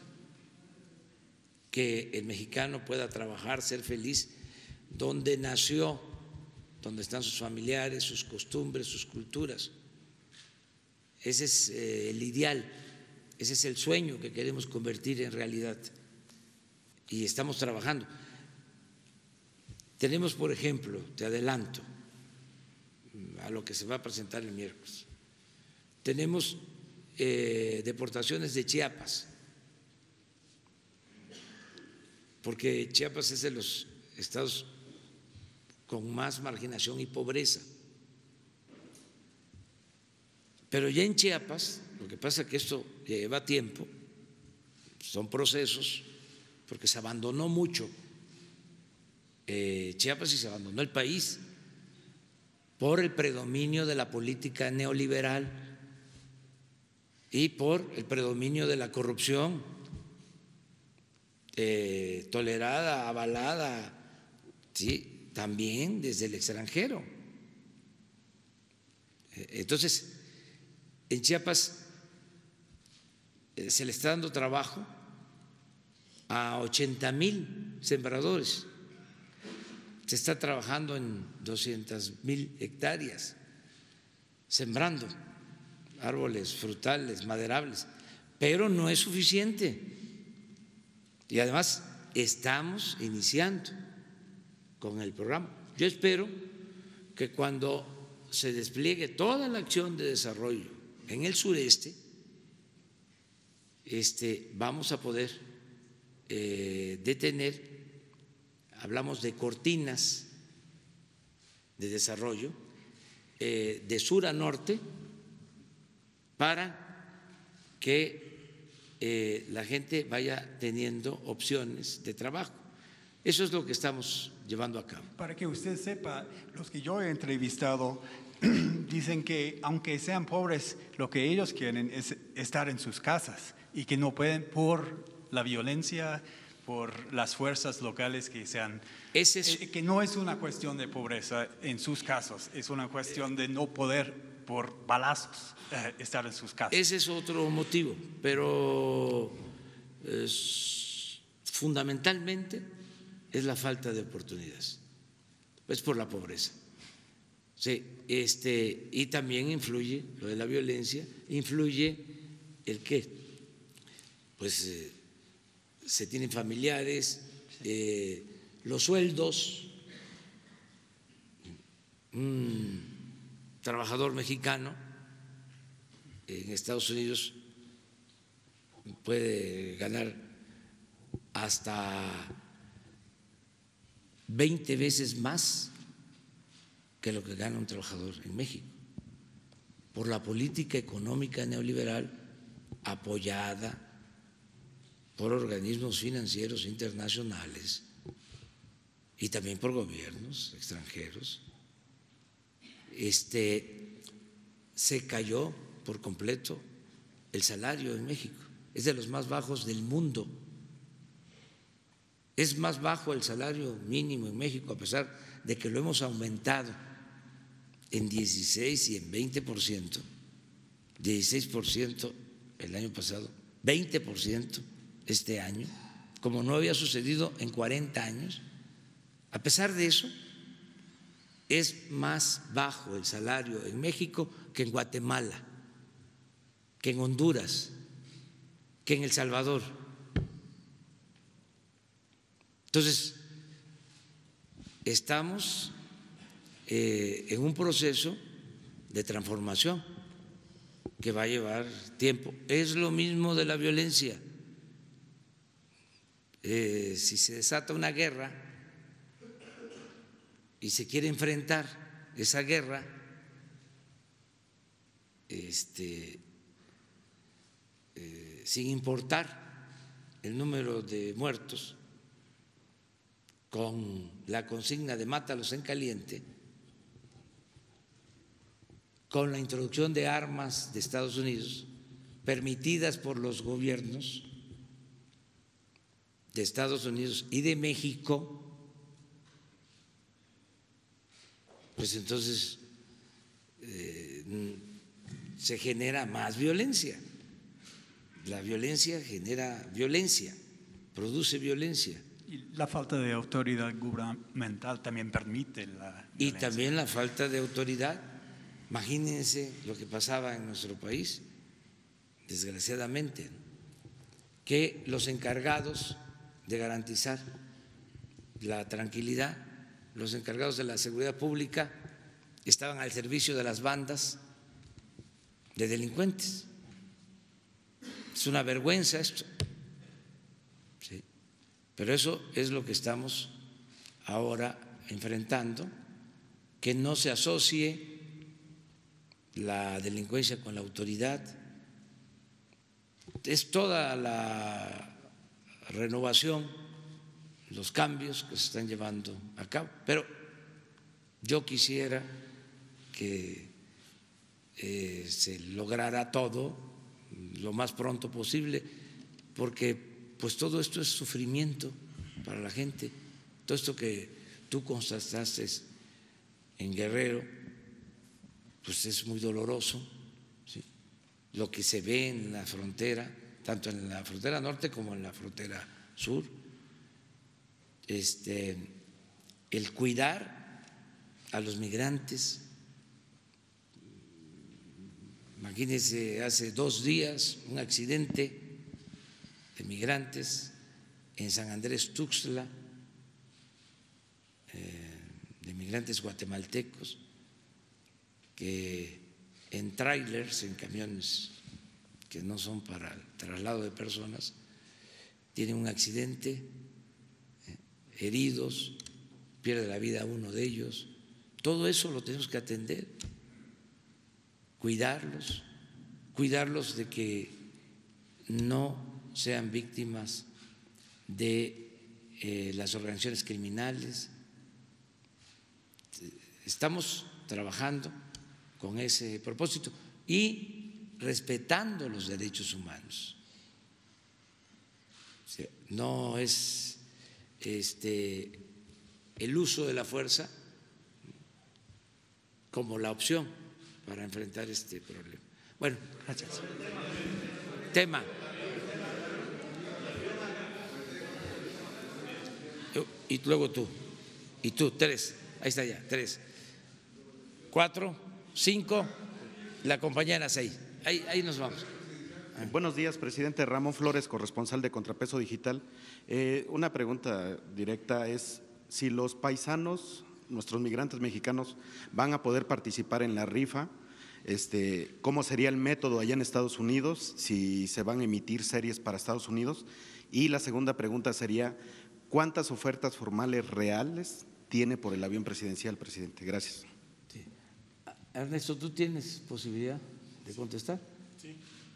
que el mexicano pueda trabajar, ser feliz donde nació, donde están sus familiares, sus costumbres, sus culturas. Ese es eh, el ideal, ese es el sueño que queremos convertir en realidad y estamos trabajando. Tenemos, por ejemplo, te adelanto a lo que se va a presentar el miércoles, tenemos eh, deportaciones de Chiapas, porque Chiapas es de los estados con más marginación y pobreza. Pero ya en Chiapas, lo que pasa es que esto lleva tiempo, son procesos, porque se abandonó mucho eh, Chiapas y se abandonó el país por el predominio de la política neoliberal y por el predominio de la corrupción eh, tolerada, avalada, sí, también desde el extranjero. Entonces, en Chiapas eh, se le está dando trabajo a ochenta mil sembradores, se está trabajando en doscientas mil hectáreas, sembrando árboles frutales, maderables, pero no es suficiente. Y además estamos iniciando con el programa. Yo espero que cuando se despliegue toda la acción de desarrollo en el sureste, este, vamos a poder eh, detener, hablamos de cortinas de desarrollo, eh, de sur a norte, para que eh, la gente vaya teniendo opciones de trabajo. Eso es lo que estamos llevando a cabo. Para que usted sepa, los que yo he entrevistado dicen que aunque sean pobres, lo que ellos quieren es estar en sus casas y que no pueden por la violencia, por las fuerzas locales que sean. Ese es, eh, que no es una cuestión de pobreza en sus casos, es una cuestión de no poder por balazos eh, estar en sus casas. Ese es otro motivo, pero es, fundamentalmente es la falta de oportunidades, es por la pobreza. Sí, este, y también influye lo de la violencia, influye el qué, pues eh, se tienen familiares, eh, los sueldos, un trabajador mexicano en Estados Unidos puede ganar hasta veinte veces más que lo que gana un trabajador en México, por la política económica neoliberal apoyada por organismos financieros internacionales y también por gobiernos extranjeros. Este, se cayó por completo el salario en México, es de los más bajos del mundo. Es más bajo el salario mínimo en México, a pesar de que lo hemos aumentado en dieciséis y en veinte por ciento, dieciséis por ciento el año pasado, veinte por ciento este año, como no había sucedido en cuarenta años. A pesar de eso, es más bajo el salario en México que en Guatemala, que en Honduras, que en El Salvador. Entonces, estamos eh, en un proceso de transformación que va a llevar tiempo. Es lo mismo de la violencia. Eh, si se desata una guerra y se quiere enfrentar esa guerra, este, eh, sin importar el número de muertos, con la consigna de mátalos en caliente, con la introducción de armas de Estados Unidos permitidas por los gobiernos de Estados Unidos y de México, pues entonces eh, se genera más violencia. La violencia genera violencia, produce violencia. Y la falta de autoridad gubernamental también permite la violencia. Y también la falta de autoridad. Imagínense lo que pasaba en nuestro país, desgraciadamente, que los encargados de garantizar la tranquilidad, los encargados de la seguridad pública, estaban al servicio de las bandas de delincuentes. Es una vergüenza esto. ¿Sí? Pero eso es lo que estamos ahora enfrentando, que no se asocie la delincuencia con la autoridad. Es toda la renovación, los cambios que se están llevando a cabo. Pero yo quisiera que eh, se lograra todo lo más pronto posible, porque pues todo esto es sufrimiento para la gente. Todo esto que tú constataste en Guerrero, pues es muy doloroso, ¿sí? Lo que se ve en la frontera, tanto en la frontera norte como en la frontera sur, este, el cuidar a los migrantes. Imagínense, hace dos días un accidente de migrantes en San Andrés Tuxtla, eh, de migrantes guatemaltecos, que en trailers, en camiones que no son para el traslado de personas, tienen un accidente, eh, heridos, pierde la vida uno de ellos. Todo eso lo tenemos que atender, cuidarlos, cuidarlos de que no sean víctimas de eh, las organizaciones criminales. Estamos trabajando con ese propósito y respetando los derechos humanos. O sea, no es este, el uso de la fuerza como la opción para enfrentar este problema. Bueno, gracias. Tema. Y luego tú. Y tú, tres. Ahí está ya, tres. Cuatro, cinco, la compañera seis. Ahí, ahí nos vamos. Ah. Buenos días, presidente. Ramón Flores, corresponsal de Contrapeso Digital. Eh, una pregunta directa es si los paisanos, nuestros migrantes mexicanos, van a poder participar en la rifa. Este, ¿Cómo sería el método allá en Estados Unidos? Si se van a emitir series para Estados Unidos. Y la segunda pregunta sería, ¿cuántas ofertas formales reales tiene por el avión presidencial, presidente? Gracias. Sí. Ernesto, ¿tú tienes posibilidad de contestar? Sí.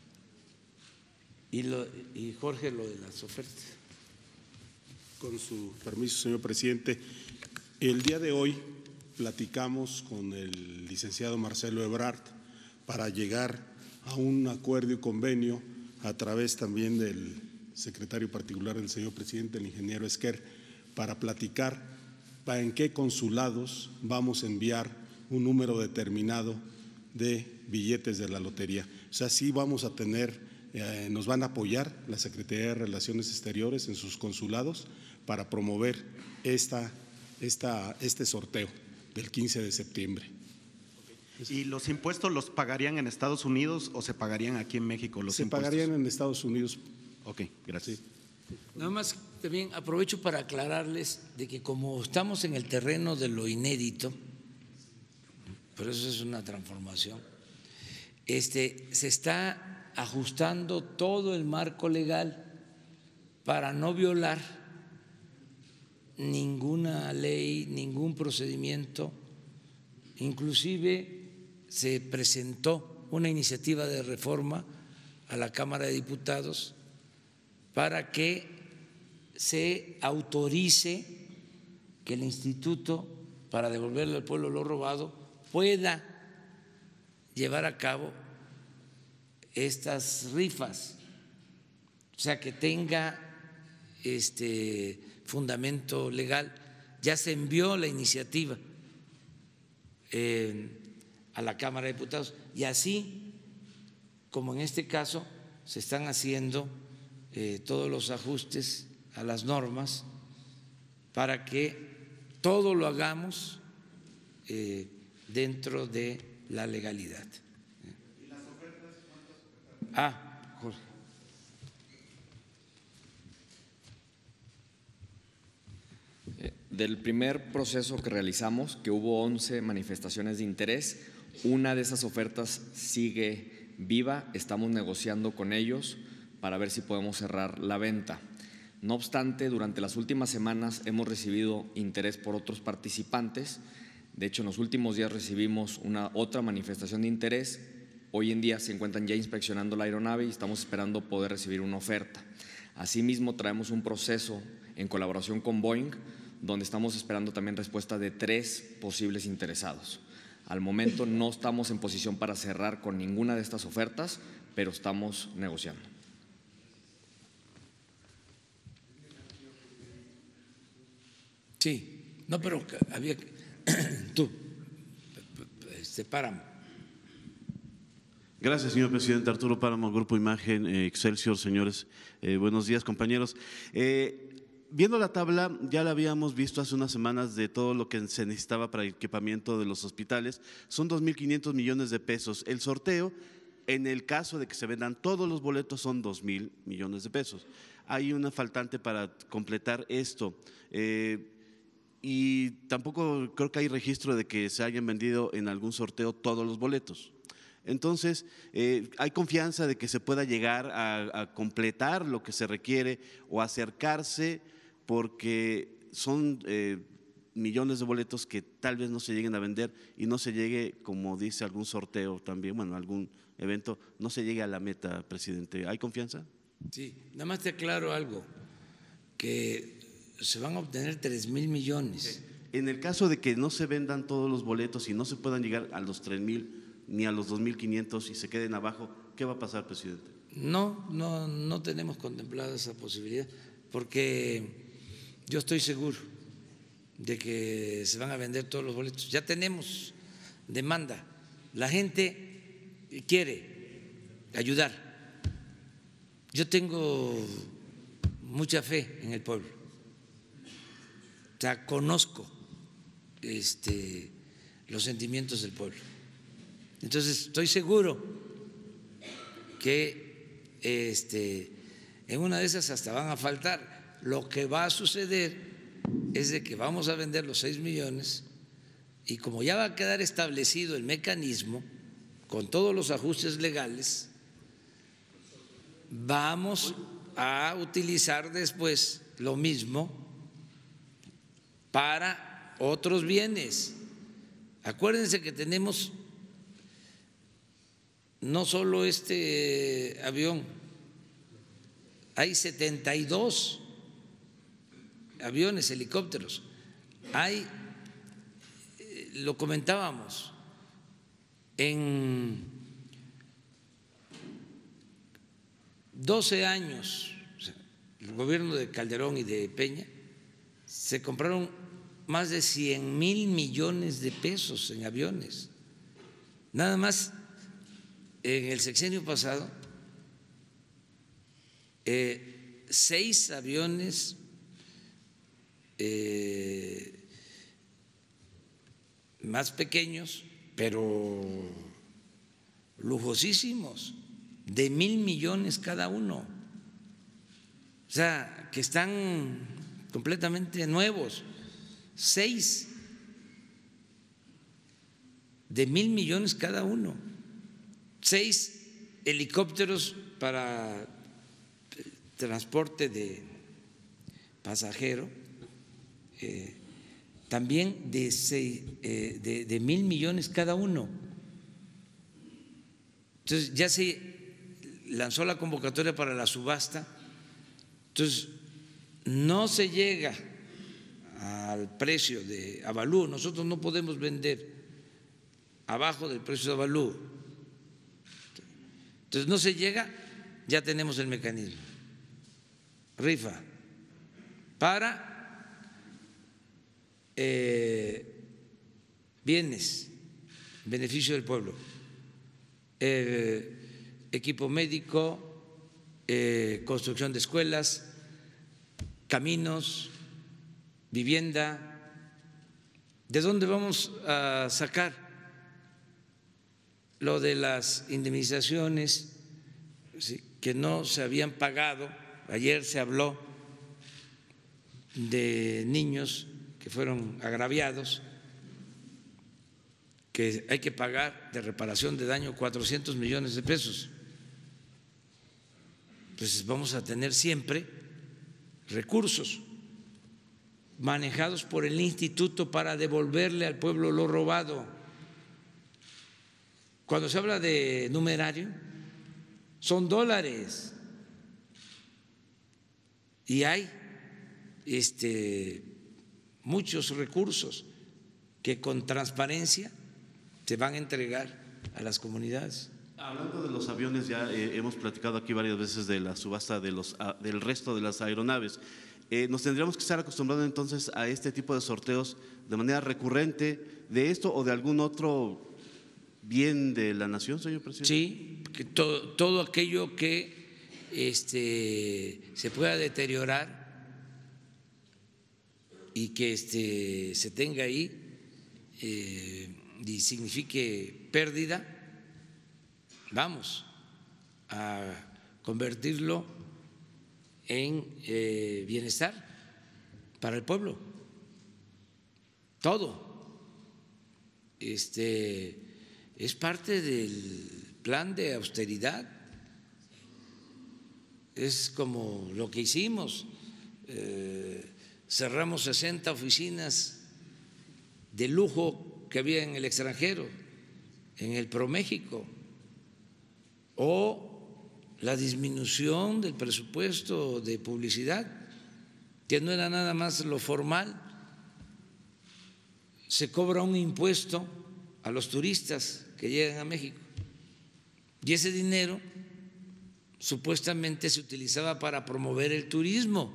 Y, lo, y Jorge, lo de las ofertas. Con su permiso, señor presidente, el día de hoy platicamos con el licenciado Marcelo Ebrard para llegar a un acuerdo y convenio a través también del secretario particular del señor presidente, el ingeniero Esquer, para platicar para en qué consulados vamos a enviar un número determinado de billetes de la lotería. O sea, sí vamos a tener, eh, nos van a apoyar la Secretaría de Relaciones Exteriores en sus consulados para promover esta, esta, este sorteo del quince de septiembre. ¿Y los impuestos los pagarían en Estados Unidos o se pagarían aquí en México los Se impuestos? pagarían en Estados Unidos. Ok, gracias. Sí. Nada más también aprovecho para aclararles de que como estamos en el terreno de lo inédito, por eso es una transformación, este, se está ajustando todo el marco legal para no violar ninguna ley, ningún procedimiento inclusive se presentó una iniciativa de reforma a la Cámara de Diputados para que se autorice que el instituto, para devolverle al pueblo lo robado, pueda llevar a cabo estas rifas, o sea, que tenga este fundamento legal. Ya se envió la iniciativa eh, a la Cámara de Diputados y así, como en este caso, se están haciendo eh, todos los ajustes a las normas para que todo lo hagamos eh, dentro de la legalidad. ¿Y las ofertas? Ah, Jorge. Del primer proceso que realizamos, que hubo once manifestaciones de interés, una de esas ofertas sigue viva, estamos negociando con ellos para ver si podemos cerrar la venta. No obstante, durante las últimas semanas hemos recibido interés por otros participantes. De hecho, en los últimos días recibimos una otra manifestación de interés. Hoy en día se encuentran ya inspeccionando la aeronave y estamos esperando poder recibir una oferta. Asimismo, traemos un proceso en colaboración con Boeing, donde estamos esperando también respuesta de tres posibles interesados. Al momento no estamos en posición para cerrar con ninguna de estas ofertas, pero estamos negociando. Sí, no, pero había que… Tú, este, Páramo. Gracias, señor presidente. Arturo Páramo, Grupo Imagen, eh, Excelsior, señores. Eh, buenos días, compañeros. Eh, Viendo la tabla, ya la habíamos visto hace unas semanas de todo lo que se necesitaba para el equipamiento de los hospitales. Son dos mil quinientos millones de pesos. El sorteo, en el caso de que se vendan todos los boletos, son dos mil millones de pesos. Hay una faltante para completar esto. Eh, y tampoco creo que hay registro de que se hayan vendido en algún sorteo todos los boletos. Entonces, eh, hay confianza de que se pueda llegar a, a completar lo que se requiere o acercarse, porque son eh, millones de boletos que tal vez no se lleguen a vender y no se llegue, como dice algún sorteo también, bueno, algún evento, no se llegue a la meta, presidente. ¿Hay confianza? Sí, nada más te aclaro algo, que se van a obtener tres mil millones. En el caso de que no se vendan todos los boletos y no se puedan llegar a los tres mil ni a los dos mil quinientos y se queden abajo, ¿qué va a pasar, presidente? No, no, no tenemos contemplada esa posibilidad, porque yo estoy seguro de que se van a vender todos los boletos. Ya tenemos demanda, la gente quiere ayudar. Yo tengo mucha fe en el pueblo, o sea, conozco este, los sentimientos del pueblo. Entonces, estoy seguro que este, en una de esas hasta van a faltar. Lo que va a suceder es de que vamos a vender los seis millones y como ya va a quedar establecido el mecanismo con todos los ajustes legales, vamos a utilizar después lo mismo para otros bienes. Acuérdense que tenemos no solo este avión, hay setenta y dos aviones, helicópteros. Hay, lo comentábamos, en doce años, o sea, el gobierno de Calderón y de Peña, se compraron más de cien mil millones de pesos en aviones. Nada más en el sexenio pasado, eh, seis aviones eh, más pequeños, pero lujosísimos, de mil millones cada uno. O sea, que están completamente nuevos. Seis de mil millones cada uno. Seis helicópteros para transporte de pasajero, eh, también de, seis, eh, de, de mil millones cada uno. Entonces ya se lanzó la convocatoria para la subasta, entonces no se llega al precio de avalúo, nosotros no podemos vender abajo del precio de avalúo, entonces no se llega, ya tenemos el mecanismo, rifa para eh, bienes, beneficio del pueblo, eh, equipo médico, eh, construcción de escuelas, caminos, vivienda. ¿De dónde vamos a sacar lo de las indemnizaciones que no se habían pagado? Ayer se habló de niños que fueron agraviados, que hay que pagar de reparación de daño cuatrocientos millones de pesos. Pues vamos a tener siempre recursos manejados por el instituto para devolverle al pueblo lo robado. Cuando se habla de numerario, son dólares y hay este, muchos recursos que con transparencia se van a entregar a las comunidades. Hablando de los aviones, ya eh, hemos platicado aquí varias veces de la subasta de los, a, del resto de las aeronaves. Eh, ¿Nos tendríamos que estar acostumbrados entonces a este tipo de sorteos de manera recurrente de esto o de algún otro bien de la nación, señor presidente? Sí, que todo, todo aquello que este, se pueda deteriorar y que este, se tenga ahí eh, y signifique pérdida, vamos a convertirlo en eh, bienestar para el pueblo. Todo este, es parte del plan de austeridad, es como lo que hicimos, eh, cerramos sesenta oficinas de lujo que había en el extranjero, en el ProMéxico, o la disminución del presupuesto de publicidad, que no era nada más lo formal, se cobra un impuesto a los turistas que llegan a México y ese dinero supuestamente se utilizaba para promover el turismo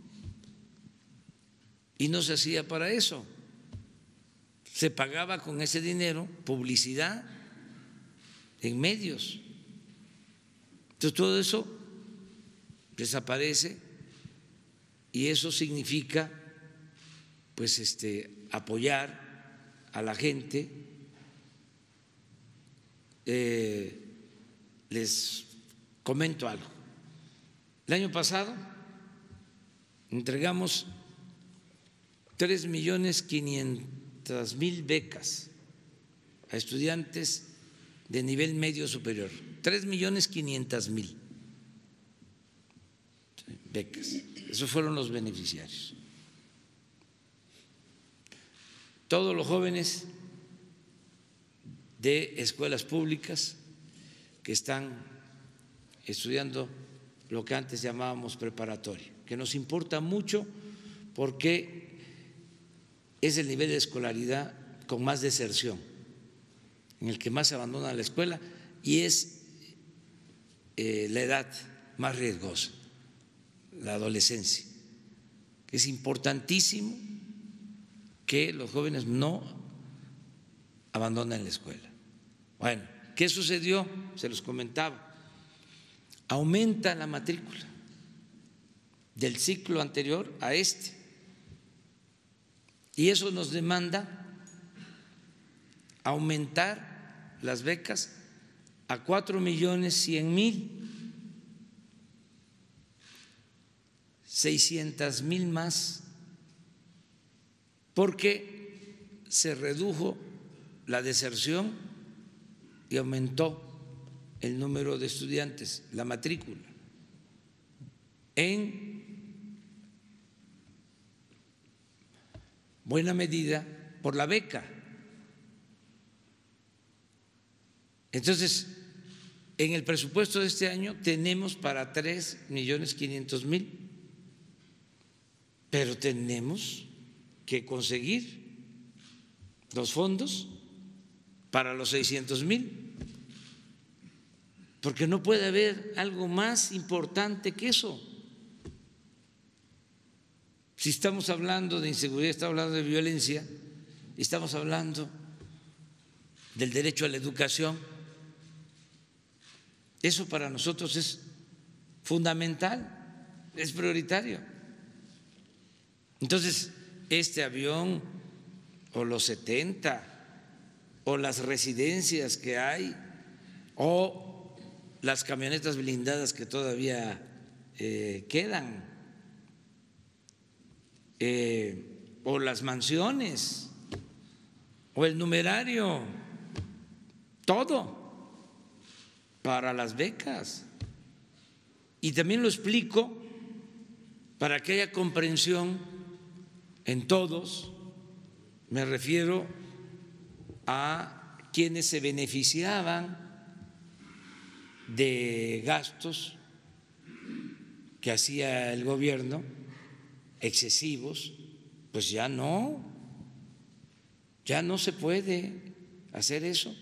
y no se hacía para eso, se pagaba con ese dinero publicidad en medios. Entonces todo eso desaparece y eso significa pues este apoyar a la gente. Eh, les comento algo. El año pasado entregamos tres millones quinientas mil becas a estudiantes de nivel medio superior. Tres millones quinientas mil becas. Esos fueron los beneficiarios. Todos los jóvenes de escuelas públicas que están estudiando lo que antes llamábamos preparatoria, que nos importa mucho porque es el nivel de escolaridad con más deserción, en el que más se abandona la escuela y es eh, la edad más riesgosa, la adolescencia. Es importantísimo que los jóvenes no abandonen la escuela. Bueno, ¿qué sucedió? Se los comentaba. Aumenta la matrícula del ciclo anterior a este y eso nos demanda aumentar las becas a cuatro millones cien mil, seiscientas mil más, porque se redujo la deserción y aumentó el número de estudiantes, la matrícula. En buena medida por la beca. Entonces, en el presupuesto de este año tenemos para tres millones quinientos mil, pero tenemos que conseguir los fondos para los seiscientos mil, porque no puede haber algo más importante que eso. Si estamos hablando de inseguridad, estamos hablando de violencia, estamos hablando del derecho a la educación, eso para nosotros es fundamental, es prioritario. Entonces, este avión o los setenta o las residencias que hay o las camionetas blindadas que todavía eh, quedan eh, o las mansiones o el numerario, todo para las becas. Y también lo explico para que haya comprensión en todos. Me refiero a quienes se beneficiaban de gastos que hacía el gobierno, excesivos, pues ya no, ya no se puede hacer eso.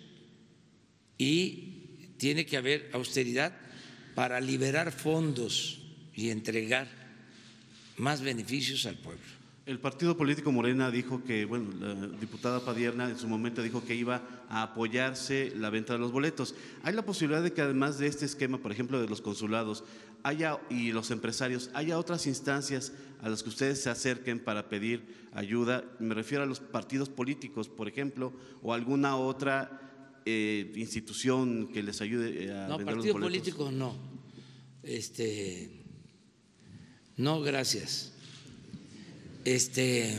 Y tiene que haber austeridad para liberar fondos y entregar más beneficios al pueblo. El partido político Morena dijo que, bueno, la diputada Padierna en su momento dijo que iba a apoyarse la venta de los boletos. ¿Hay la posibilidad de que además de este esquema, por ejemplo, de los consulados haya y los empresarios, haya otras instancias a las que ustedes se acerquen para pedir ayuda? Me refiero a los partidos políticos, por ejemplo, o alguna otra eh, institución que les ayude a no, vender los boletos. No, partidos políticos no. Este, no, gracias. Este,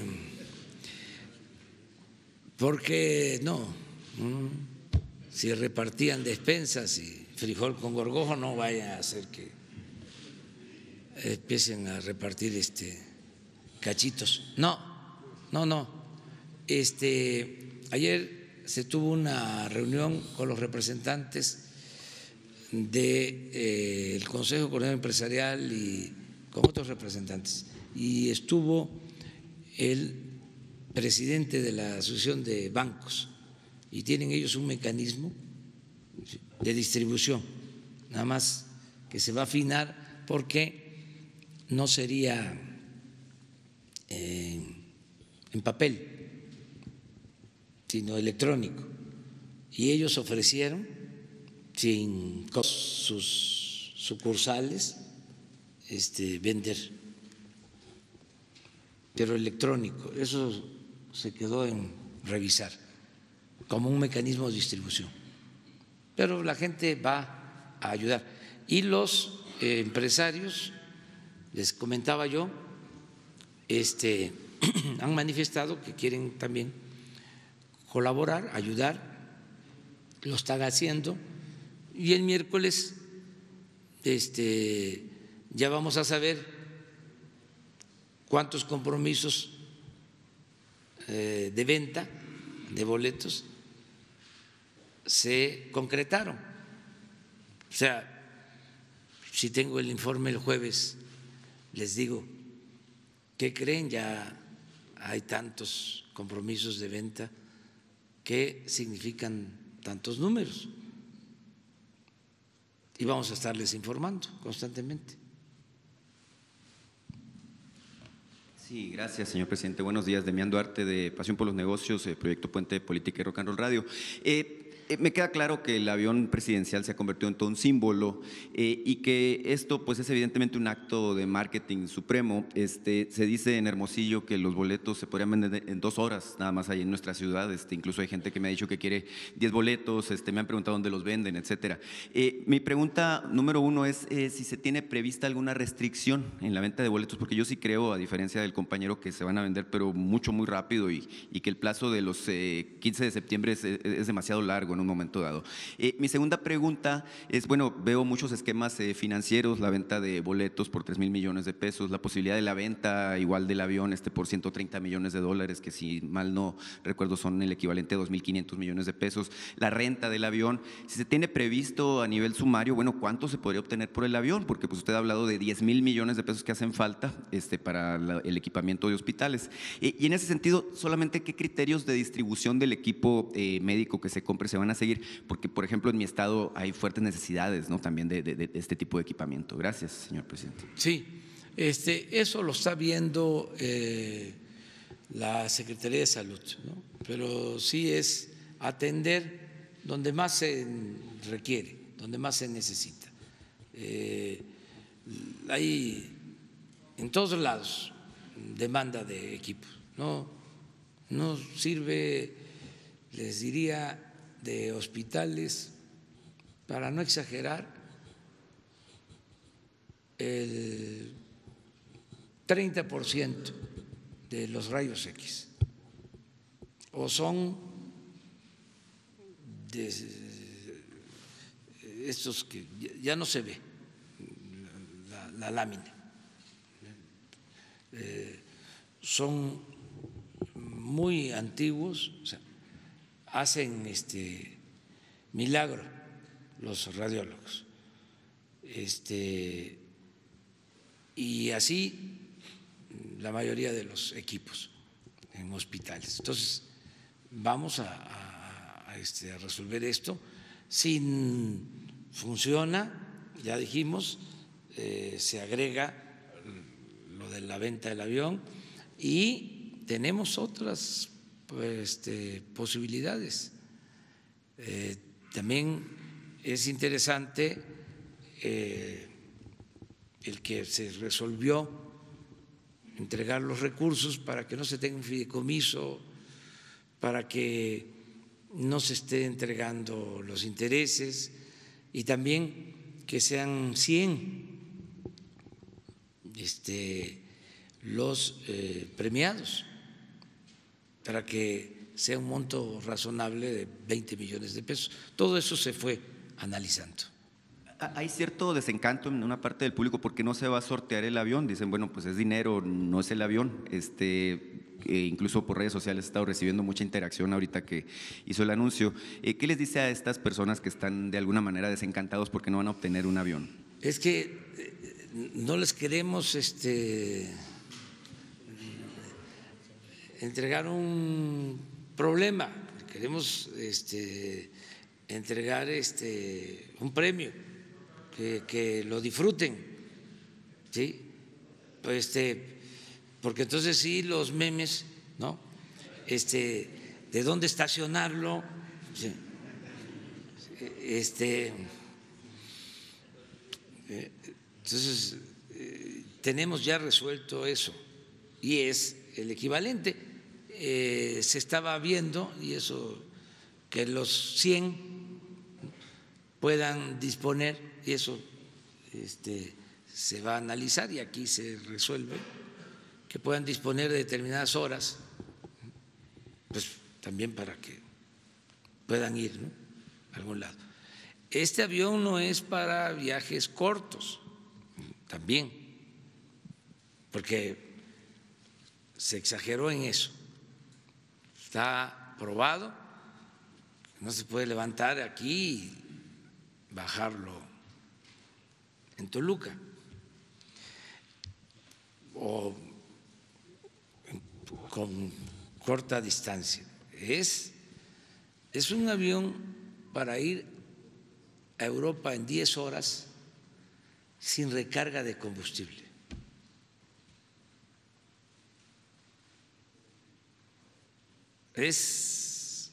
porque no, si repartían despensas y frijol con gorgojo, no vaya a hacer que empiecen a repartir este cachitos. No, no, no. Este, ayer se tuvo una reunión con los representantes del de, eh, Consejo Coordinador Empresarial y con otros representantes, y estuvo el presidente de la Asociación de Bancos, y tienen ellos un mecanismo de distribución, nada más que se va a afinar porque no sería eh, en papel, sino electrónico, y ellos ofrecieron sin sus sucursales este, vender, pero electrónico. Eso se quedó en revisar como un mecanismo de distribución, pero la gente va a ayudar. Y los eh, empresarios, les comentaba yo, este, han manifestado que quieren también colaborar, ayudar, lo están haciendo, y el miércoles este, ya vamos a saber cuántos compromisos eh, de venta de boletos se concretaron. O sea, si tengo el informe el jueves, les digo, ¿qué creen? Ya hay tantos compromisos de venta que significan tantos números. Y vamos a estarles informando constantemente. Sí, gracias, señor presidente. Buenos días. Demián Duarte, de Pasión por los Negocios, eh, Proyecto Puente de Política y Rock and Roll Radio. Eh, eh, me queda claro que el avión presidencial se ha convertido en todo un símbolo eh, y que esto pues es evidentemente un acto de marketing supremo. Este, se dice en Hermosillo que los boletos se podrían vender en dos horas, nada más ahí en nuestra ciudad. Este, incluso hay gente que me ha dicho que quiere diez boletos, este, me han preguntado dónde los venden, etcétera. Eh, mi pregunta número uno es eh, si se tiene prevista alguna restricción en la venta de boletos, porque yo sí creo, a diferencia del compañero, que se van a vender pero mucho, muy rápido y, y que el plazo de los eh, quince de septiembre es, es demasiado largo, ¿no? en un momento dado. Eh, mi segunda pregunta es, bueno, veo muchos esquemas eh, financieros, la venta de boletos por tres mil millones de pesos, la posibilidad de la venta igual del avión este por ciento treinta millones de dólares, que si mal no recuerdo son el equivalente a dos mil quinientos millones de pesos, la renta del avión. Si se tiene previsto a nivel sumario, bueno, ¿cuánto se podría obtener por el avión? Porque pues usted ha hablado de diez mil millones de pesos que hacen falta este, para la, el equipamiento de hospitales. Eh, y en ese sentido, solamente qué criterios de distribución del equipo eh, médico que se compre se van a seguir, porque por ejemplo en mi estado hay fuertes necesidades, ¿no? También de, de, de este tipo de equipamiento. Gracias, señor presidente. Sí, este, eso lo está viendo eh, la Secretaría de Salud, ¿no? Pero sí es atender donde más se requiere, donde más se necesita. Eh, hay en todos lados demanda de equipos, no, no sirve, les diría, de hospitales, para no exagerar, el treinta por ciento de los rayos X o son de estos que ya no se ve la, la lámina, eh, son muy antiguos, o sea, hacen este milagro los radiólogos, este, y así la mayoría de los equipos en hospitales. Entonces vamos a, a, a, este, a resolver esto. Si funciona, ya dijimos, eh, se agrega lo de la venta del avión y tenemos otras pues, este, posibilidades. Eh, también es interesante eh, el que se resolvió entregar los recursos para que no se tenga un fideicomiso, para que no se esté entregando los intereses y también que sean cien este, los eh, premiados, para que sea un monto razonable de veinte millones de pesos. Todo eso se fue analizando. Hay cierto desencanto en una parte del público porque no se va a sortear el avión. Dicen, bueno, pues es dinero, no es el avión. Este, eh, incluso por redes sociales he estado recibiendo mucha interacción ahorita que hizo el anuncio. Eh, ¿Qué les dice a estas personas que están de alguna manera desencantados porque no van a obtener un avión? Es que no les queremos este, entregar un problema, queremos este, entregar este, un premio. Que, que lo disfruten, ¿sí? Pues este, porque entonces sí los memes, ¿no? Este, ¿de dónde estacionarlo? Sí. Este, entonces eh, tenemos ya resuelto eso y es el equivalente. Eh, se estaba viendo y eso que los cien puedan disponer. Y eso este, se va a analizar y aquí se resuelve, que puedan disponer de determinadas horas, pues también para que puedan ir, ¿no?, a algún lado. Este avión no es para viajes cortos, también, porque se exageró en eso. Está probado, no se puede levantar aquí y bajarlo en Toluca o con corta distancia. Es, es un avión para ir a Europa en diez horas sin recarga de combustible. Es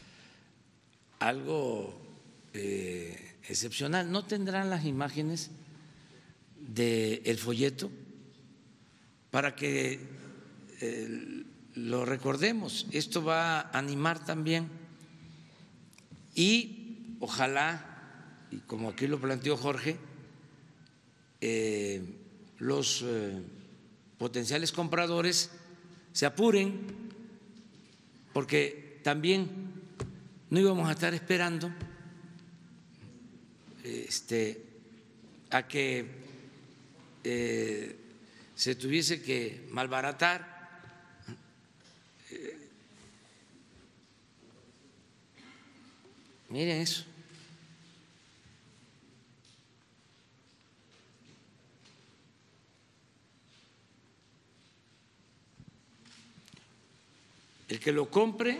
algo eh, excepcional. ¿No tendrán las imágenes del folleto para que eh, lo recordemos? Esto va a animar también y ojalá, y como aquí lo planteó Jorge, eh, los eh, potenciales compradores se apuren, porque también no íbamos a estar esperando este, a que eh, se tuviese que malbaratar eh, miren eso. El que lo compre,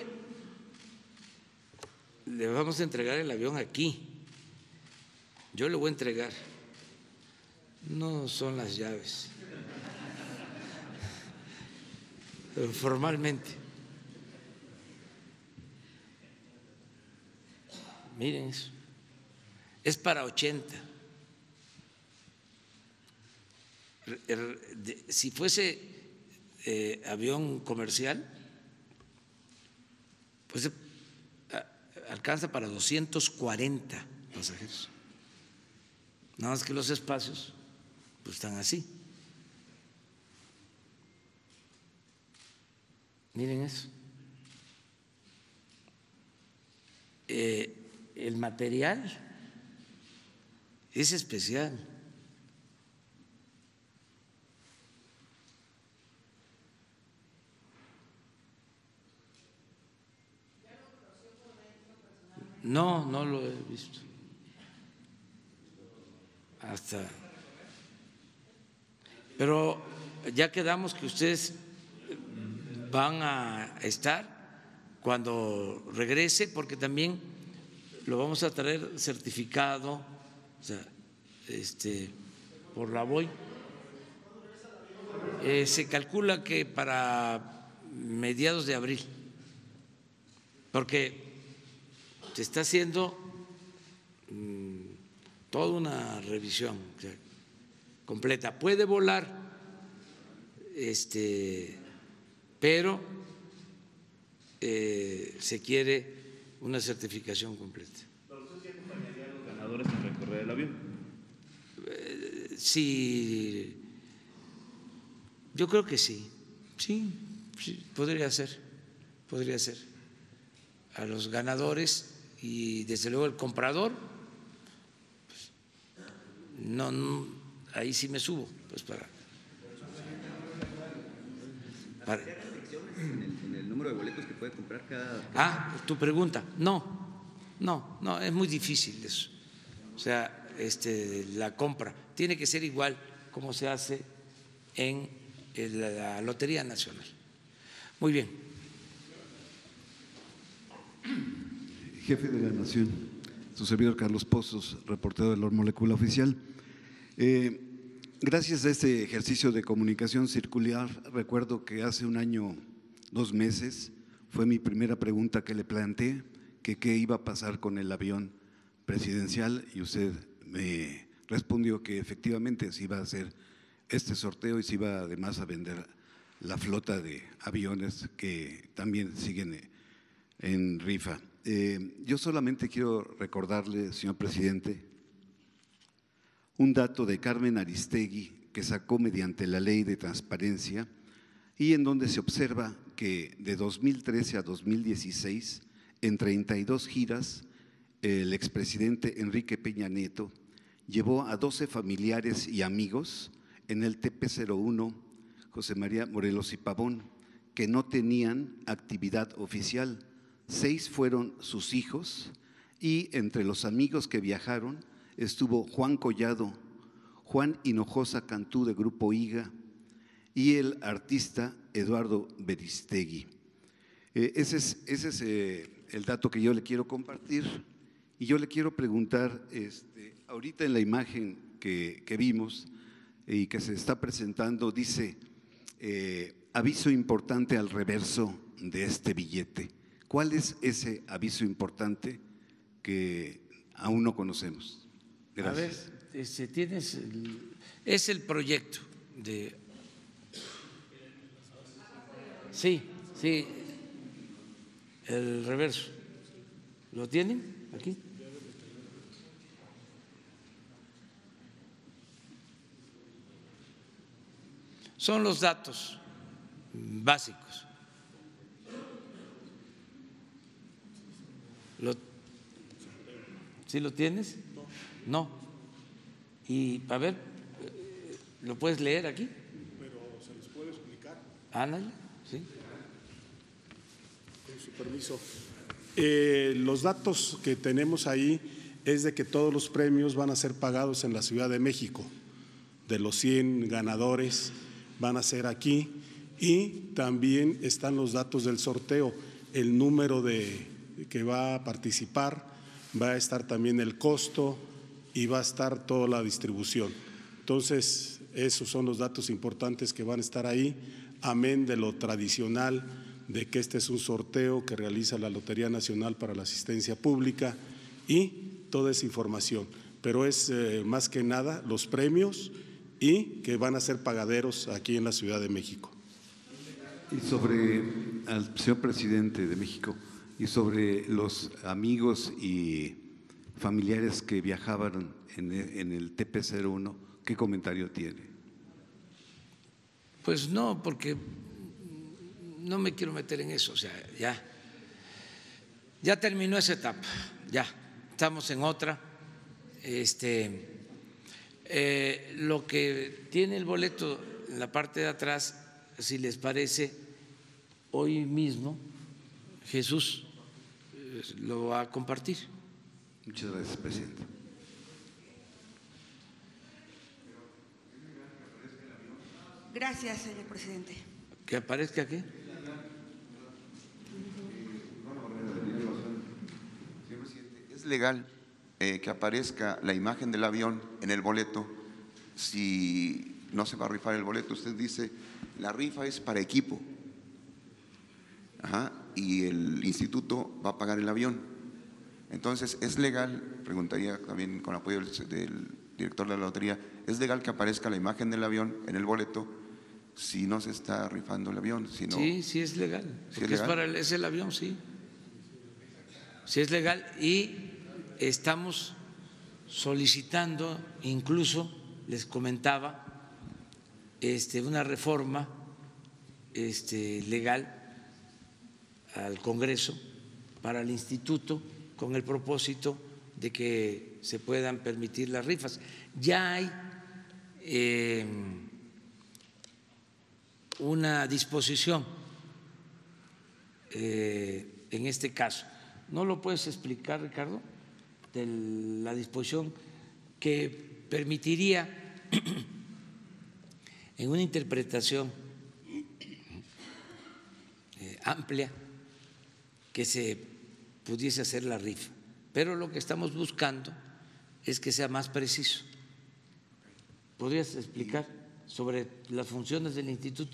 le vamos a entregar el avión aquí. Yo le voy a entregar. No son las llaves. Pero formalmente. Miren eso. Es para ochenta. Si fuese eh, avión comercial, pues alcanza para doscientos cuarenta pasajeros. Nada más que los espacios pues están así. Miren eso. Eh, el material es especial. No, no lo he visto. Hasta. Pero ya quedamos que ustedes van a estar cuando regrese, porque también lo vamos a traer certificado, o sea, este, por la B O I. Eh, se calcula que para mediados de abril, porque se está haciendo mmm, toda una revisión, o sea, completa. Puede volar, este, pero eh, se quiere una certificación completa. ¿Pero usted sí acompañaría a los ganadores en recorrer el avión? Eh, sí, yo creo que sí, sí, sí, podría ser, podría ser. A los ganadores y desde luego el comprador, pues, no, no, ahí sí me subo, pues para. para ¿Hay restricciones en el, en el número de boletos que puede comprar cada? Ah, tu pregunta, no, no, no, es muy difícil eso. O sea, este, la compra tiene que ser igual como se hace en la Lotería Nacional. Muy bien. Jefe de la Nación, su servidor Carlos Pozos, reportero de la Molécula Oficial. Eh, gracias a este ejercicio de comunicación circular, recuerdo que hace un año, dos meses, fue mi primera pregunta que le planteé, que qué iba a pasar con el avión presidencial, y usted me respondió que efectivamente se iba a hacer este sorteo y se iba además a vender la flota de aviones que también siguen en rifa. Eh, yo solamente quiero recordarle, señor presidente, un dato de Carmen Aristegui que sacó mediante la Ley de Transparencia y en donde se observa que de dos mil trece a dos mil dieciséis, en treinta y dos giras, el expresidente Enrique Peña Nieto llevó a doce familiares y amigos en el T P cero uno José María Morelos y Pavón, que no tenían actividad oficial. Seis fueron sus hijos y entre los amigos que viajaron estuvo Juan Collado, Juan Hinojosa Cantú de Grupo IGA y el artista Eduardo Beristegui. Eh, ese es, ese es eh, el dato que yo le quiero compartir y yo le quiero preguntar, este, ahorita en la imagen que, que vimos y que se está presentando dice eh, aviso importante al reverso de este billete. ¿Cuál es ese aviso importante que aún no conocemos? Gracias. A ver, este, tienes el, es el proyecto de. Sí, sí, el reverso. ¿Lo tienen aquí? Son los datos básicos. ¿Lo, ¿Sí lo tienes? No. Y a ver, ¿lo puedes leer aquí? Pero se les puede explicar. Ándale, sí. Con su permiso. Eh, los datos que tenemos ahí es de que todos los premios van a ser pagados en la Ciudad de México. De los cien ganadores van a ser aquí, y también están los datos del sorteo, el número de que va a participar, va a estar también el costo y va a estar toda la distribución. Entonces, esos son los datos importantes que van a estar ahí, amén de lo tradicional de que este es un sorteo que realiza la Lotería Nacional para la Asistencia Pública y toda esa información. Pero es eh, más que nada los premios y que van a ser pagaderos aquí en la Ciudad de México. Y sobre al señor presidente de México, y sobre los amigos y familiares que viajaban en el, en el T P cero uno, ¿qué comentario tiene? Pues no, porque no me quiero meter en eso, o sea, ya, ya terminó esa etapa, ya, estamos en otra. Este, eh, lo que tiene el boleto en la parte de atrás, si les parece, hoy mismo Jesús eh, lo va a compartir. Muchas gracias, presidente. Gracias, señor presidente. ¿Que aparezca qué? Señor presidente, ¿es legal eh, que aparezca la imagen del avión en el boleto si no se va a rifar el boleto? Usted dice, la rifa es para equipo. Ajá, y el instituto va a pagar el avión. Entonces, ¿es legal? Preguntaría también con apoyo del, del director de la lotería, ¿es legal que aparezca la imagen del avión en el boleto si no se está rifando el avión? Si no, sí, sí es legal, ¿sí porque es, legal? es para el, es el avión, sí. Sí es legal, y estamos solicitando, incluso les comentaba, este, una reforma este, legal al Congreso para el instituto con el propósito de que se puedan permitir las rifas. Ya hay eh, una disposición eh, en este caso. ¿No lo puedes explicar, Ricardo? De la disposición que permitiría en una interpretación eh, amplia que se pudiese hacer la rifa, pero lo que estamos buscando es que sea más preciso. ¿Podrías explicar sobre las funciones del instituto?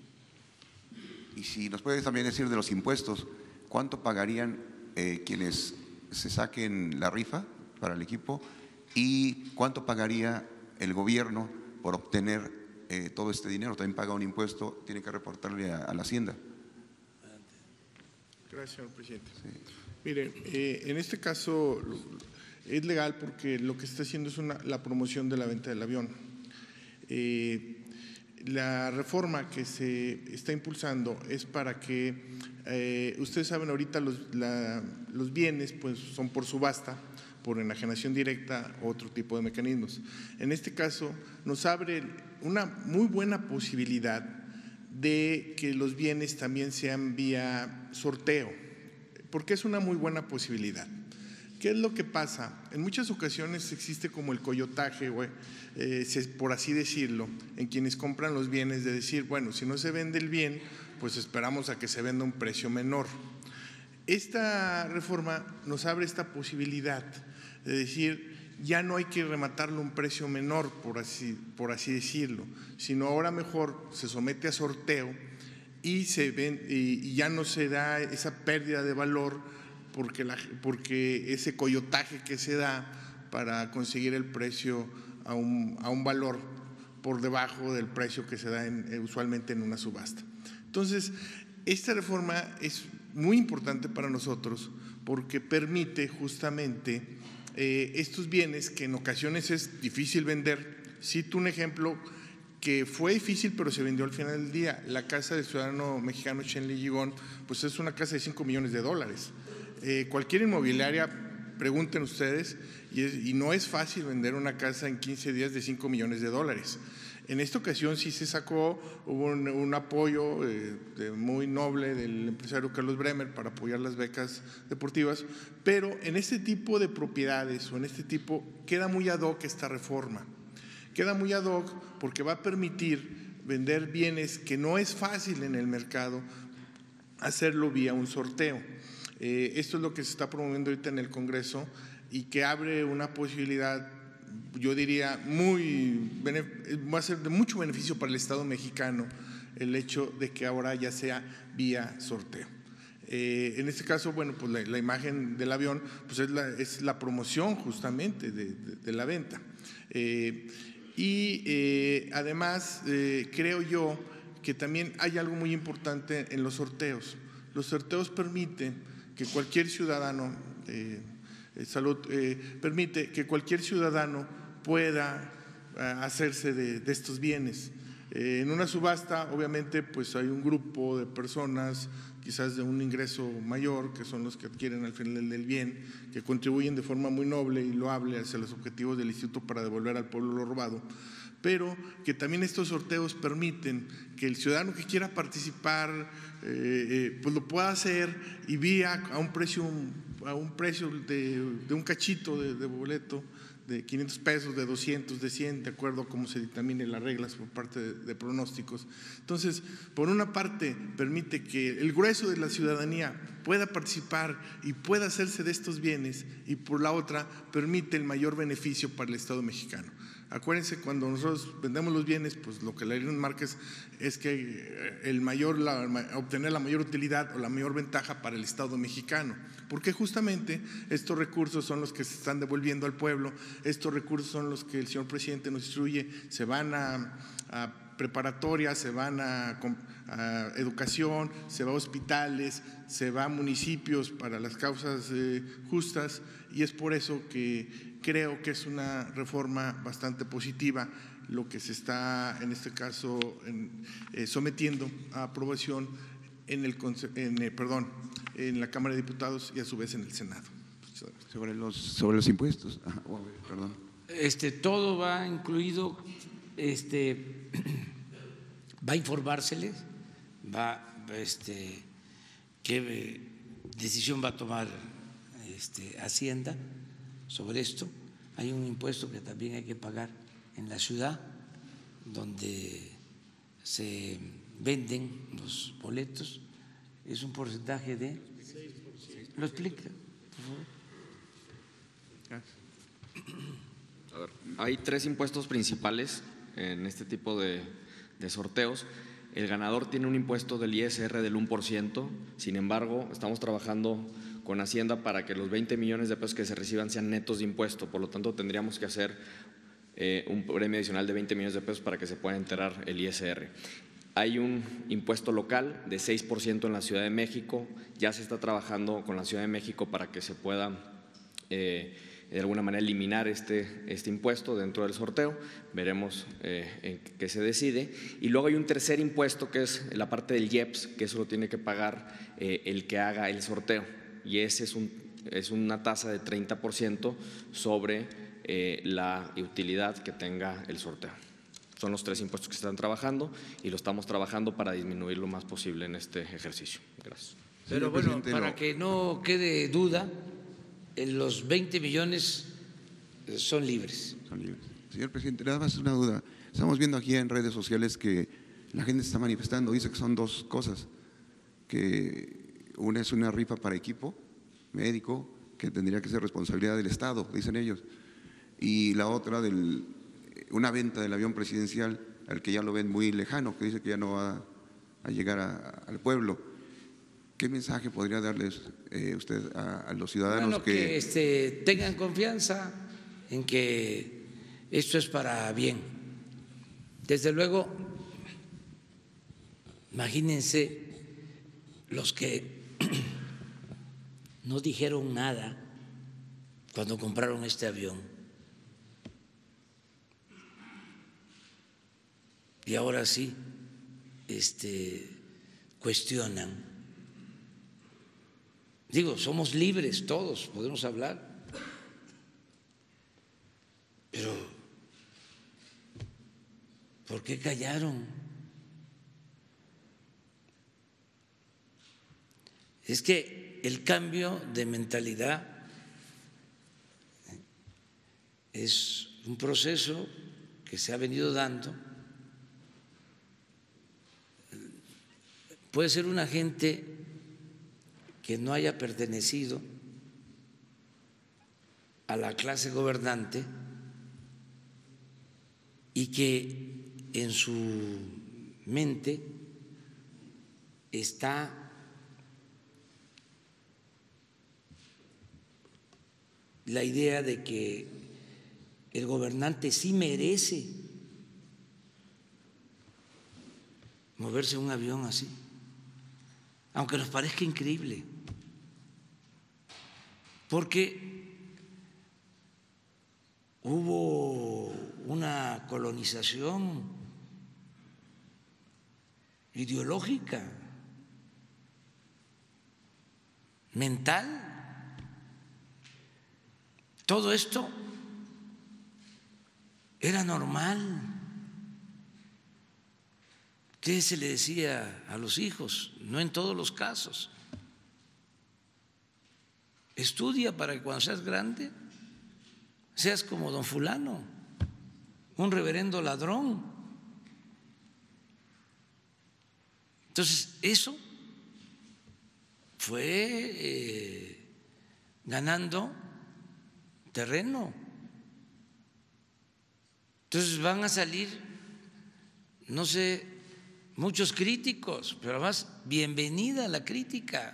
Y si nos puedes también decir de los impuestos, ¿cuánto pagarían eh, quienes se saquen la rifa para el equipo y cuánto pagaría el gobierno por obtener eh, todo este dinero? También paga un impuesto, tiene que reportarle a, a la Hacienda. Gracias, señor presidente. Sí. Mire, eh, en este caso es legal porque lo que está haciendo es una, la promoción de la venta del avión. Eh, la reforma que se está impulsando es para que, eh, ustedes saben ahorita los, la, los bienes pues son por subasta, por enajenación directa, otro tipo de mecanismos. En este caso nos abre una muy buena posibilidad de que los bienes también sean vía sorteo, porque es una muy buena posibilidad. ¿Qué es lo que pasa? En muchas ocasiones existe como el coyotaje, güey, eh, por así decirlo, en quienes compran los bienes, de decir, bueno, si no se vende el bien, pues esperamos a que se venda a un precio menor. Esta reforma nos abre esta posibilidad de decir, ya no hay que rematarlo a un precio menor, por así, por así decirlo, sino ahora mejor se somete a sorteo y, se ven, y, y ya no se da esa pérdida de valor porque, la, porque ese coyotaje que se da para conseguir el precio a un, a un valor por debajo del precio que se da en, usualmente en una subasta. Entonces, esta reforma es muy importante para nosotros porque permite justamente Eh, estos bienes que en ocasiones es difícil vender. Cito un ejemplo que fue difícil pero se vendió al final del día. La casa del ciudadano mexicano Shenli Gigón pues es una casa de cinco millones de dólares. Eh, cualquier inmobiliaria, pregunten ustedes, y, es, y no es fácil vender una casa en quince días de cinco millones de dólares. En esta ocasión sí se sacó, hubo un, un apoyo eh, de muy noble del empresario Carlos Bremer para apoyar las becas deportivas, pero en este tipo de propiedades o en este tipo queda muy ad hoc esta reforma. Queda muy ad hoc porque va a permitir vender bienes que no es fácil en el mercado hacerlo vía un sorteo. Eh, esto es lo que se está promoviendo ahorita en el Congreso y que abre una posibilidad, yo diría, muy, va a ser de mucho beneficio para el Estado mexicano el hecho de que ahora ya sea vía sorteo. Eh, en este caso, bueno, pues la, la imagen del avión pues es, la, es la promoción justamente de, de, de la venta. Eh, y eh, además, eh, creo yo que también hay algo muy importante en los sorteos. Los sorteos permiten que cualquier ciudadano, eh, salud, eh, permite que cualquier ciudadano pueda eh, hacerse de, de estos bienes. Eh, en una subasta, obviamente, pues hay un grupo de personas, quizás de un ingreso mayor, que son los que adquieren al final del bien, que contribuyen de forma muy noble y loable hacia los objetivos del Instituto para devolver al pueblo lo robado, pero que también estos sorteos permiten que el ciudadano que quiera participar eh, eh, pues lo pueda hacer y vía a un precio, a un precio de, de un cachito de, de boleto de quinientos pesos, de doscientos, de cien, de acuerdo a cómo se dictaminen las reglas por parte de, de pronósticos. Entonces, por una parte, permite que el grueso de la ciudadanía pueda participar y pueda hacerse de estos bienes, y por la otra, permite el mayor beneficio para el Estado mexicano. Acuérdense, cuando nosotros vendemos los bienes, pues lo que la ley nos marca es, es que el mayor, la, obtener la mayor utilidad o la mayor ventaja para el Estado mexicano, porque justamente estos recursos son los que se están devolviendo al pueblo, estos recursos son los que el señor presidente nos instruye, se van a, a preparatorias, se van a, a educación, se va a hospitales, se va a municipios para las causas eh, justas, y es por eso que creo que es una reforma bastante positiva lo que se está en este caso en, eh, sometiendo a aprobación en el, en, eh, perdón, en la Cámara de Diputados y a su vez en el Senado. Sobre los, sobre los impuestos. Ajá, perdón. Este, todo va incluido, este, va a informárseles, va, este, qué decisión va a tomar este, Hacienda sobre esto. Hay un impuesto que también hay que pagar en la ciudad donde se venden los boletos, es un porcentaje de… ¿Lo explica, por favor? A ver, hay tres impuestos principales en este tipo de, de sorteos. El ganador tiene un impuesto del I S R del uno por ciento, sin embargo, estamos trabajando con Hacienda para que los veinte millones de pesos que se reciban sean netos de impuesto, por lo tanto tendríamos que hacer eh, un premio adicional de veinte millones de pesos para que se pueda enterar el I S R. Hay un impuesto local de seis por ciento en la Ciudad de México, ya se está trabajando con la Ciudad de México para que se pueda eh, de alguna manera eliminar este, este impuesto dentro del sorteo, veremos eh, en qué se decide. Y luego hay un tercer impuesto que es la parte del I E P S, que eso lo tiene que pagar eh, el que haga el sorteo, y ese es, un, es una tasa de treinta por ciento sobre eh, la utilidad que tenga el sorteo. Son los tres impuestos que se están trabajando y lo estamos trabajando para disminuir lo más posible en este ejercicio. Gracias. Pero bueno, para que no quede duda, los veinte millones son libres. Son libres. Señor presidente, nada más una duda. Estamos viendo aquí en redes sociales que la gente se está manifestando, dice que son dos cosas, que una es una rifa para equipo médico, que tendría que ser responsabilidad del Estado, dicen ellos, y la otra del una venta del avión presidencial al que ya lo ven muy lejano, que dice que ya no va a llegar a, al pueblo. ¿Qué mensaje podría darles eh, usted a, a los ciudadanos bueno, que, que este, tengan confianza en que esto es para bien? Desde luego, imagínense los que no dijeron nada cuando compraron este avión y ahora sí este, cuestionan Digo, somos libres todos, podemos hablar, pero ¿por qué callaron? Es que el cambio de mentalidad es un proceso que se ha venido dando. Puede ser una gente que no haya pertenecido a la clase gobernante y que en su mente está la idea de que el gobernante sí merece moverse en un avión así, aunque nos parezca increíble, porque hubo una colonización ideológica, mental. Todo esto era normal. ¿Qué se le decía a los hijos? No en todos los casos. Estudia para que cuando seas grande seas como don fulano, un reverendo ladrón. Entonces, eso fue eh, ganando terreno. Entonces van a salir, no sé, muchos críticos, pero además bienvenida la crítica.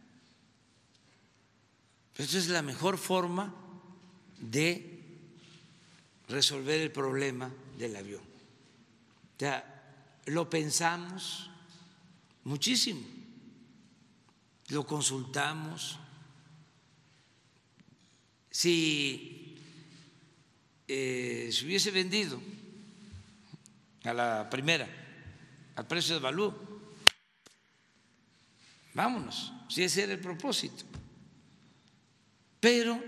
Esa es la mejor forma de resolver el problema del avión. O sea, lo pensamos muchísimo, lo consultamos. Si eh, se hubiese vendido a la primera, al precio de Avalúo, vámonos, si ese era el propósito. Pero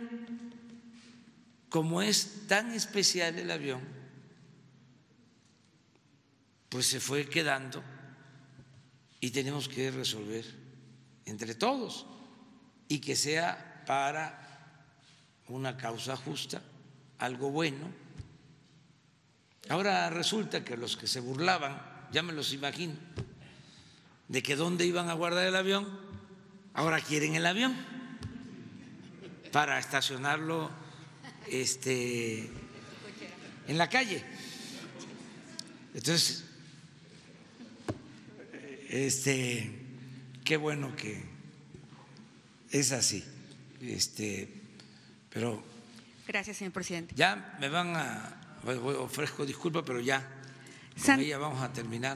como es tan especial el avión, pues se fue quedando y tenemos que resolver entre todos y que sea para una causa justa, algo bueno. Ahora resulta que los que se burlaban, ya me los imagino, de que dónde iban a guardar el avión, ahora quieren el avión para estacionarlo este, en la calle. Entonces, este, qué bueno que es así. Este, pero gracias, señor presidente. Ya me van a, ofrezco disculpas, pero ya con San... ella vamos a terminar.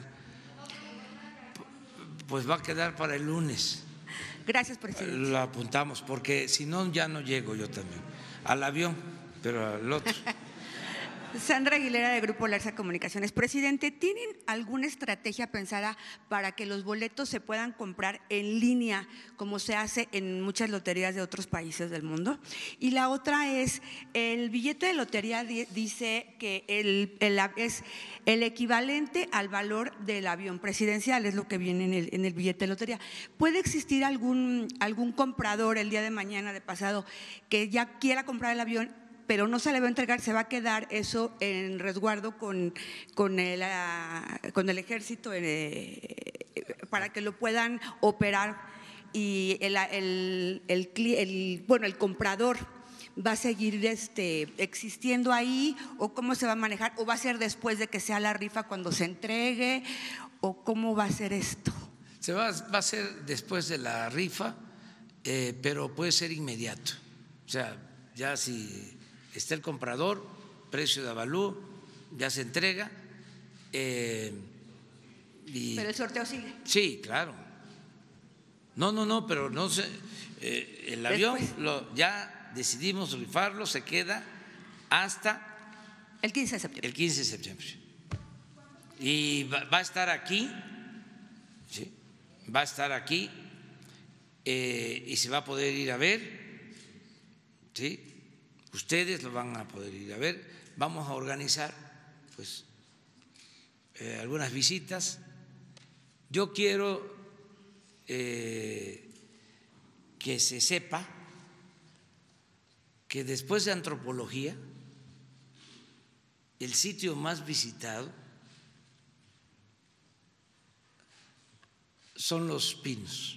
Pues va a quedar para el lunes. Gracias, presidente. Lo apuntamos, porque si no, ya no llego yo también al avión, pero al otro. Sandra Aguilera, de Grupo Larsa Comunicaciones. Presidente, ¿tienen alguna estrategia pensada para que los boletos se puedan comprar en línea, como se hace en muchas loterías de otros países del mundo? Y la otra es, el billete de lotería dice que el, el, es el equivalente al valor del avión presidencial, es lo que viene en el, en el billete de lotería. ¿Puede existir algún, algún comprador el día de mañana, de pasado, que ya quiera comprar el avión, pero no se le va a entregar, se va a quedar eso en resguardo con, con, el, con el ejército eh, para que lo puedan operar y el, el, el, el, bueno, el comprador va a seguir este, existiendo ahí, o cómo se va a manejar, o va a ser después de que sea la rifa cuando se entregue, o cómo va a ser esto? Se va, va a ser después de la rifa, eh, pero puede ser inmediato. O sea, ya si está el comprador, precio de Avalúo, ya se entrega. Eh, y, pero el sorteo sigue. Sí, claro. No, no, no, pero no sé. Eh, el avión lo, ya decidimos rifarlo, se queda hasta el quince de septiembre. El quince de septiembre. Y va, va a estar aquí, ¿sí? Va a estar aquí eh, y se va a poder ir a ver, ¿sí? Ustedes lo van a poder ir a ver. Vamos a organizar pues eh, algunas visitas. Yo quiero eh, que se sepa que después de antropología, el sitio más visitado son Los Pinos.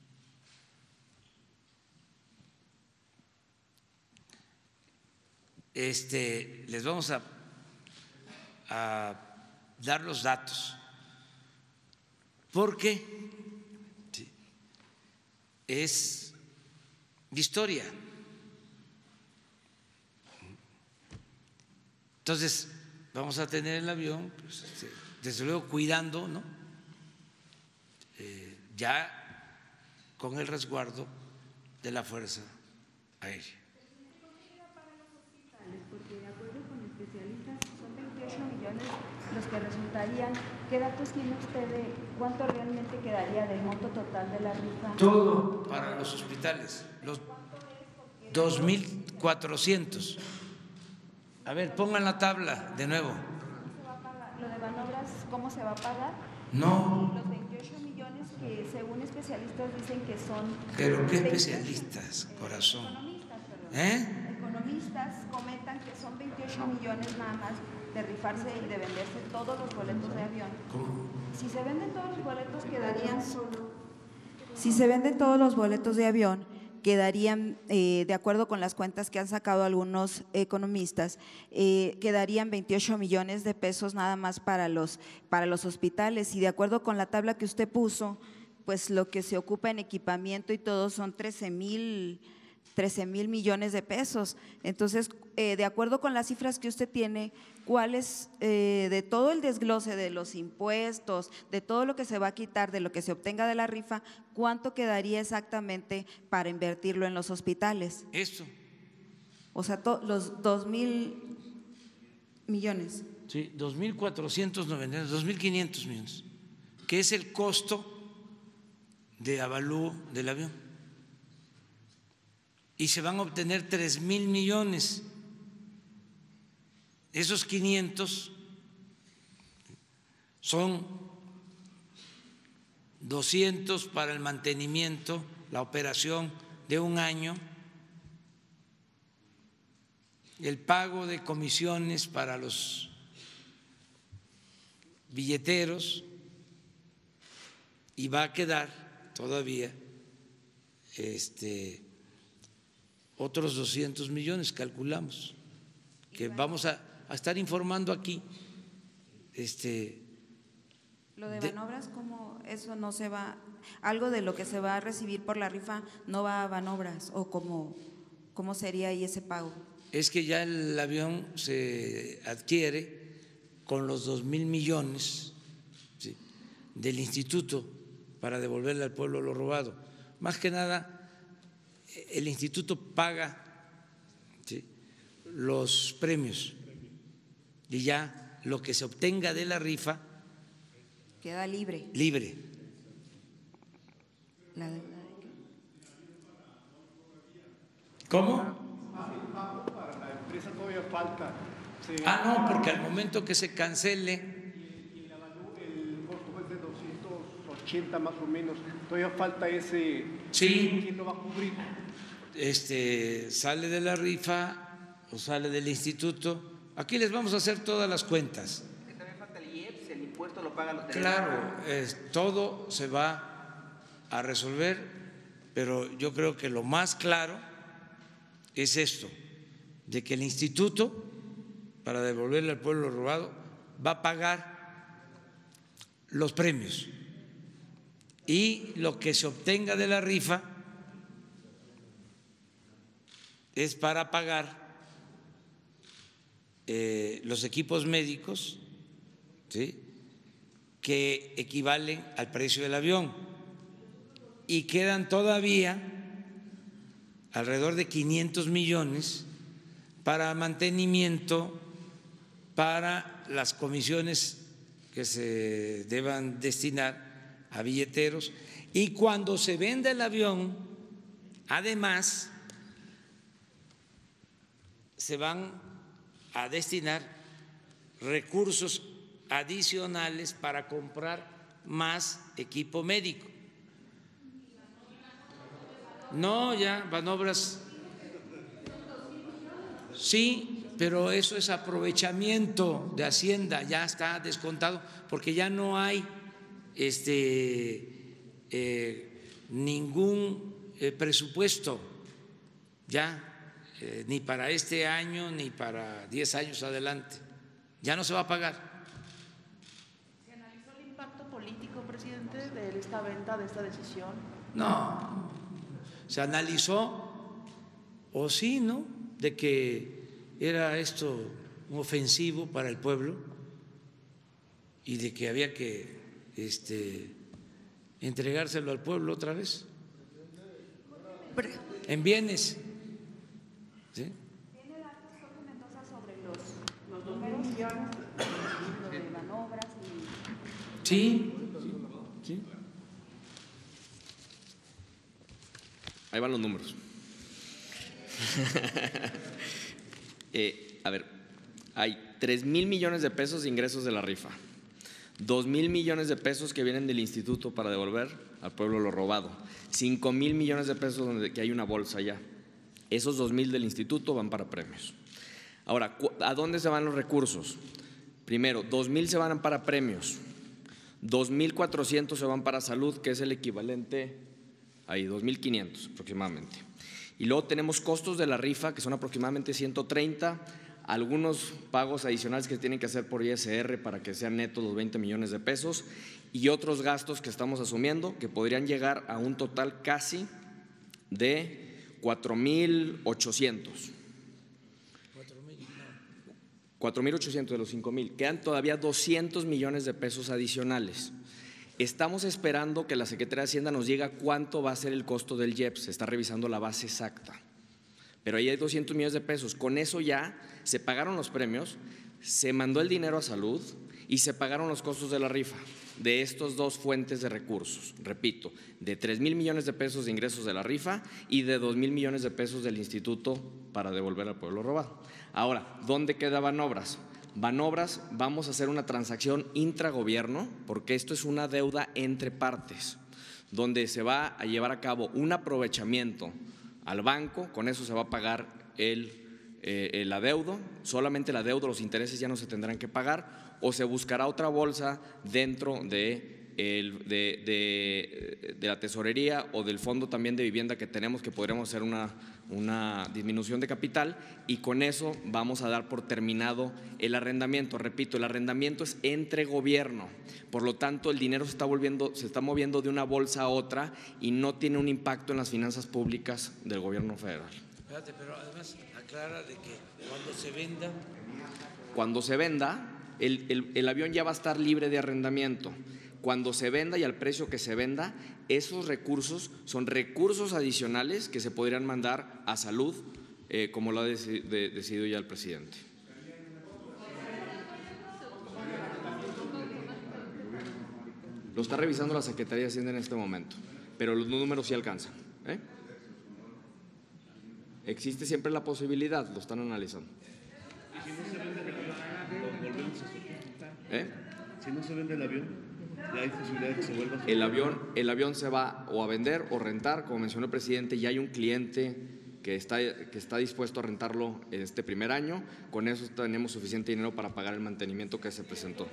Este, les vamos a, a dar los datos, porque sí, es historia. Entonces, vamos a tener el avión, pues, desde luego cuidando, ¿no? Eh, ya con el resguardo de la Fuerza Aérea. Porque de acuerdo con especialistas son veintiocho millones los que resultarían. ¿Qué datos tiene usted de cuánto realmente quedaría del monto total de la rifa? Todo para los hospitales, los dos mil cuatrocientos. A ver, pongan la tabla de nuevo. ¿Cómo se va a pagar? ¿Lo de Banobras cómo se va a pagar? No. Los veintiocho millones que según especialistas dicen que son… ¿Pero qué especialistas, corazón? Economistas, perdón. ¿Eh? Economistas comentan que son veintiocho millones nada más de rifarse y de venderse todos los boletos de avión. ¿Cómo? Si se venden todos los boletos quedarían solo… Si se venden todos los boletos de avión, quedarían, eh, de acuerdo con las cuentas que han sacado algunos economistas, eh, quedarían veintiocho millones de pesos nada más para los, para los hospitales, y de acuerdo con la tabla que usted puso, pues lo que se ocupa en equipamiento y todo son trece mil millones de pesos. Entonces, eh, de acuerdo con las cifras que usted tiene, ¿cuál es eh, de todo el desglose de los impuestos, de todo lo que se va a quitar, de lo que se obtenga de la rifa, cuánto quedaría exactamente para invertirlo en los hospitales? Esto. O sea, los dos mil millones. Sí, dos mil cuatrocientos noventa, dos mil quinientos millones, que es el costo de avalúo del avión. Y se van a obtener tres mil millones. Esos quinientos son doscientos para el mantenimiento, la operación de un año, el pago de comisiones para los billeteros, y va a quedar todavía este otros doscientos millones, calculamos, que vamos a, a estar informando aquí. Este, Lo de Banobras, ¿cómo eso no se va? Algo de lo que se va a recibir por la rifa no va a Banobras, o cómo, cómo sería ahí ese pago. Es que ya el avión se adquiere con los dos mil millones, ¿sí?, del instituto para devolverle al pueblo lo robado. Más que nada, el instituto paga, ¿sí?, los premios, y ya lo que se obtenga de la rifa queda libre. Libre. La de, ¿Cómo? Para la empresa todavía falta. Ah, no, porque al momento que se cancele… Y, y la, el costo es de doscientos ochenta más o menos. Todavía falta ese… Sí. ¿Quién lo va a cubrir? Este, sale de la rifa o sale del instituto. Aquí les vamos a hacer todas las cuentas. Que también falta el I E P S, el impuesto lo pagan los Claro, es, todo se va a resolver, pero yo creo que lo más claro es esto, de que el instituto, para devolverle al pueblo robado, va a pagar los premios, y lo que se obtenga de la rifa es para pagar eh, los equipos médicos, ¿sí?, que equivalen al precio del avión, y quedan todavía alrededor de quinientos millones para mantenimiento, para las comisiones que se deban destinar a billeteros, y cuando se venda el avión, además, se van a destinar recursos adicionales para comprar más equipo médico. No, ya, Banobras, sí, pero eso es aprovechamiento de Hacienda, ya está descontado, porque ya no hay este eh, ningún eh, presupuesto ya eh, ni para este año ni para diez años adelante, ya no se va a pagar. ¿Se analizó el impacto político, presidente, de esta venta, de esta decisión? No, se analizó, o sí, ¿no?, de que era esto un ofensivo para el pueblo y de que había que este, entregárselo al pueblo otra vez en bienes. ¿Sí? ¿Tiene datos, Jorge Mendoza, sobre los, los números de Banobras? Y... Sí, sí. Ahí van los números. eh, a ver, hay tres mil millones de pesos de ingresos de la rifa, dos mil millones de pesos que vienen del instituto para devolver al pueblo lo robado, cinco mil millones de pesos donde que hay una bolsa ya. Esos dos mil del instituto van para premios. Ahora, ¿a dónde se van los recursos? Primero, dos mil se van para premios, dos mil cuatrocientos se van para salud, que es el equivalente ahí, dos mil quinientos aproximadamente. Y luego tenemos costos de la rifa, que son aproximadamente ciento treinta, algunos pagos adicionales que tienen que hacer por I S R para que sean netos los veinte millones de pesos y otros gastos que estamos asumiendo que podrían llegar a un total casi de cuatro mil ochocientos. cuatro mil ochocientos de los cinco mil. Quedan todavía doscientos millones de pesos adicionales. Estamos esperando que la Secretaría de Hacienda nos diga cuánto va a ser el costo del I E P S. Se está revisando la base exacta. Pero ahí hay doscientos millones de pesos. Con eso ya se pagaron los premios, se mandó el dinero a salud y se pagaron los costos de la rifa de estos dos fuentes de recursos. Repito, de tres mil millones de pesos de ingresos de la rifa y de dos mil millones de pesos del instituto para devolver al pueblo robado. Ahora, ¿dónde queda Banobras? Banobras, vamos a hacer una transacción intragobierno, porque esto es una deuda entre partes, donde se va a llevar a cabo un aprovechamiento al banco, con eso se va a pagar el, eh, el adeudo, solamente el adeudo, los intereses ya no se tendrán que pagar, o se buscará otra bolsa dentro de, el, de, de, de la tesorería o del fondo también de vivienda que tenemos, que podremos hacer una, una disminución de capital, y con eso vamos a dar por terminado el arrendamiento. Repito, el arrendamiento es entre gobierno, por lo tanto el dinero se está volviendo, se está moviendo de una bolsa a otra y no tiene un impacto en las finanzas públicas del gobierno federal. Espérate, pero además aclara de que cuando se venda… Cuando se venda, el, el, el avión ya va a estar libre de arrendamiento. Cuando se venda y al precio que se venda, esos recursos son recursos adicionales que se podrían mandar a salud, eh, como lo ha deci de, decidido ya el presidente. Lo está revisando la Secretaría de Hacienda en este momento, pero los números sí alcanzan. ¿eh? Existe siempre la posibilidad, lo están analizando. ¿Y si no se vende el avión, lo volvemos a solicitar? ¿Eh? Si no se vende el avión, ¿ya hay posibilidad de que se vuelva a solicitar? El avión, el avión se va o a vender o rentar, como mencionó el presidente, ya hay un cliente que está, que está dispuesto a rentarlo este primer año, con eso tenemos suficiente dinero para pagar el mantenimiento que se presentó.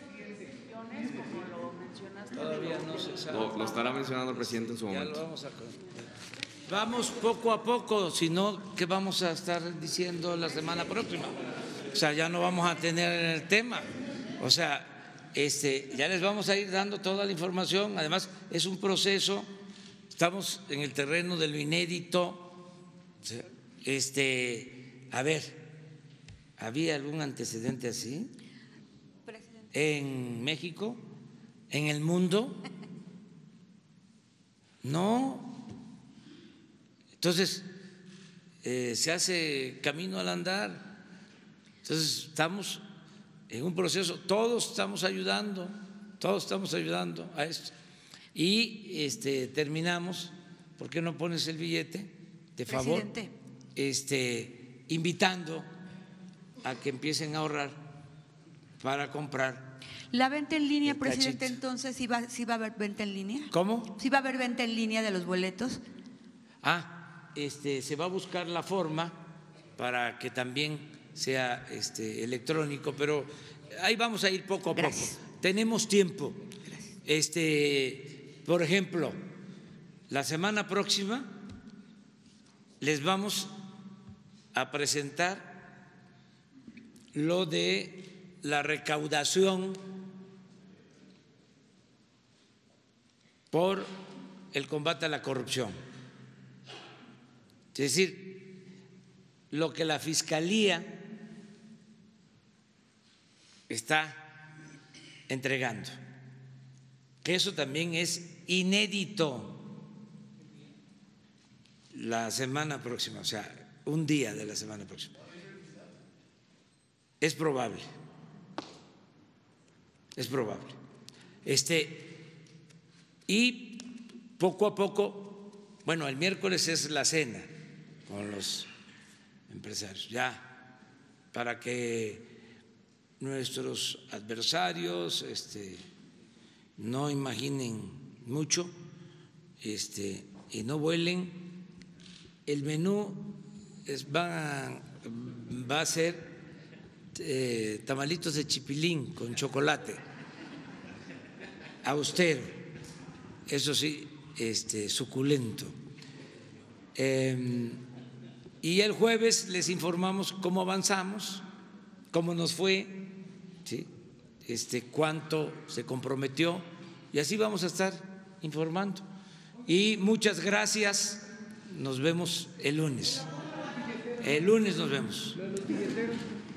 Todavía no se sabe. Lo, lo estará mencionando el presidente en su Ya momento. lo vamos a… Vamos poco a poco, si no, ¿qué vamos a estar diciendo la semana próxima? O sea, ya no vamos a tener el tema. O sea, este, ya les vamos a ir dando toda la información. Además, es un proceso, estamos en el terreno de lo inédito. Este, a ver, ¿había algún antecedente así en México? ¿En el mundo? No. Entonces, eh, se hace camino al andar. Entonces, estamos en un proceso, todos estamos ayudando, todos estamos ayudando a esto. Y este, terminamos, ¿por qué no pones el billete? De favor, Presidente. este, invitando a que empiecen a ahorrar para comprar. La venta en línea, El presidente, cachito. entonces, ¿sí va, sí va a haber venta en línea? ¿Cómo? ¿Sí va a haber venta en línea de los boletos? Ah, este, se va a buscar la forma para que también sea este, electrónico, pero ahí vamos a ir poco a Gracias. poco. Tenemos tiempo. Este, por ejemplo, la semana próxima les vamos a presentar lo de la recaudación por el combate a la corrupción. Es decir, lo que la Fiscalía está entregando, que eso también es inédito la semana próxima, o sea, un día de la semana próxima. Es probable, es probable. Este, y poco a poco, bueno, el miércoles es la cena con los empresarios, ya, para que nuestros adversarios este, no imaginen mucho este, y no vuelen. El menú es, va, va a ser eh, tamalitos de chipilín con chocolate, austero, eso sí, este, suculento. Eh, y el jueves les informamos cómo avanzamos, cómo nos fue, ¿sí? este, cuánto se comprometió, y así vamos a estar informando. Y muchas gracias. Nos vemos el lunes. El lunes nos vemos.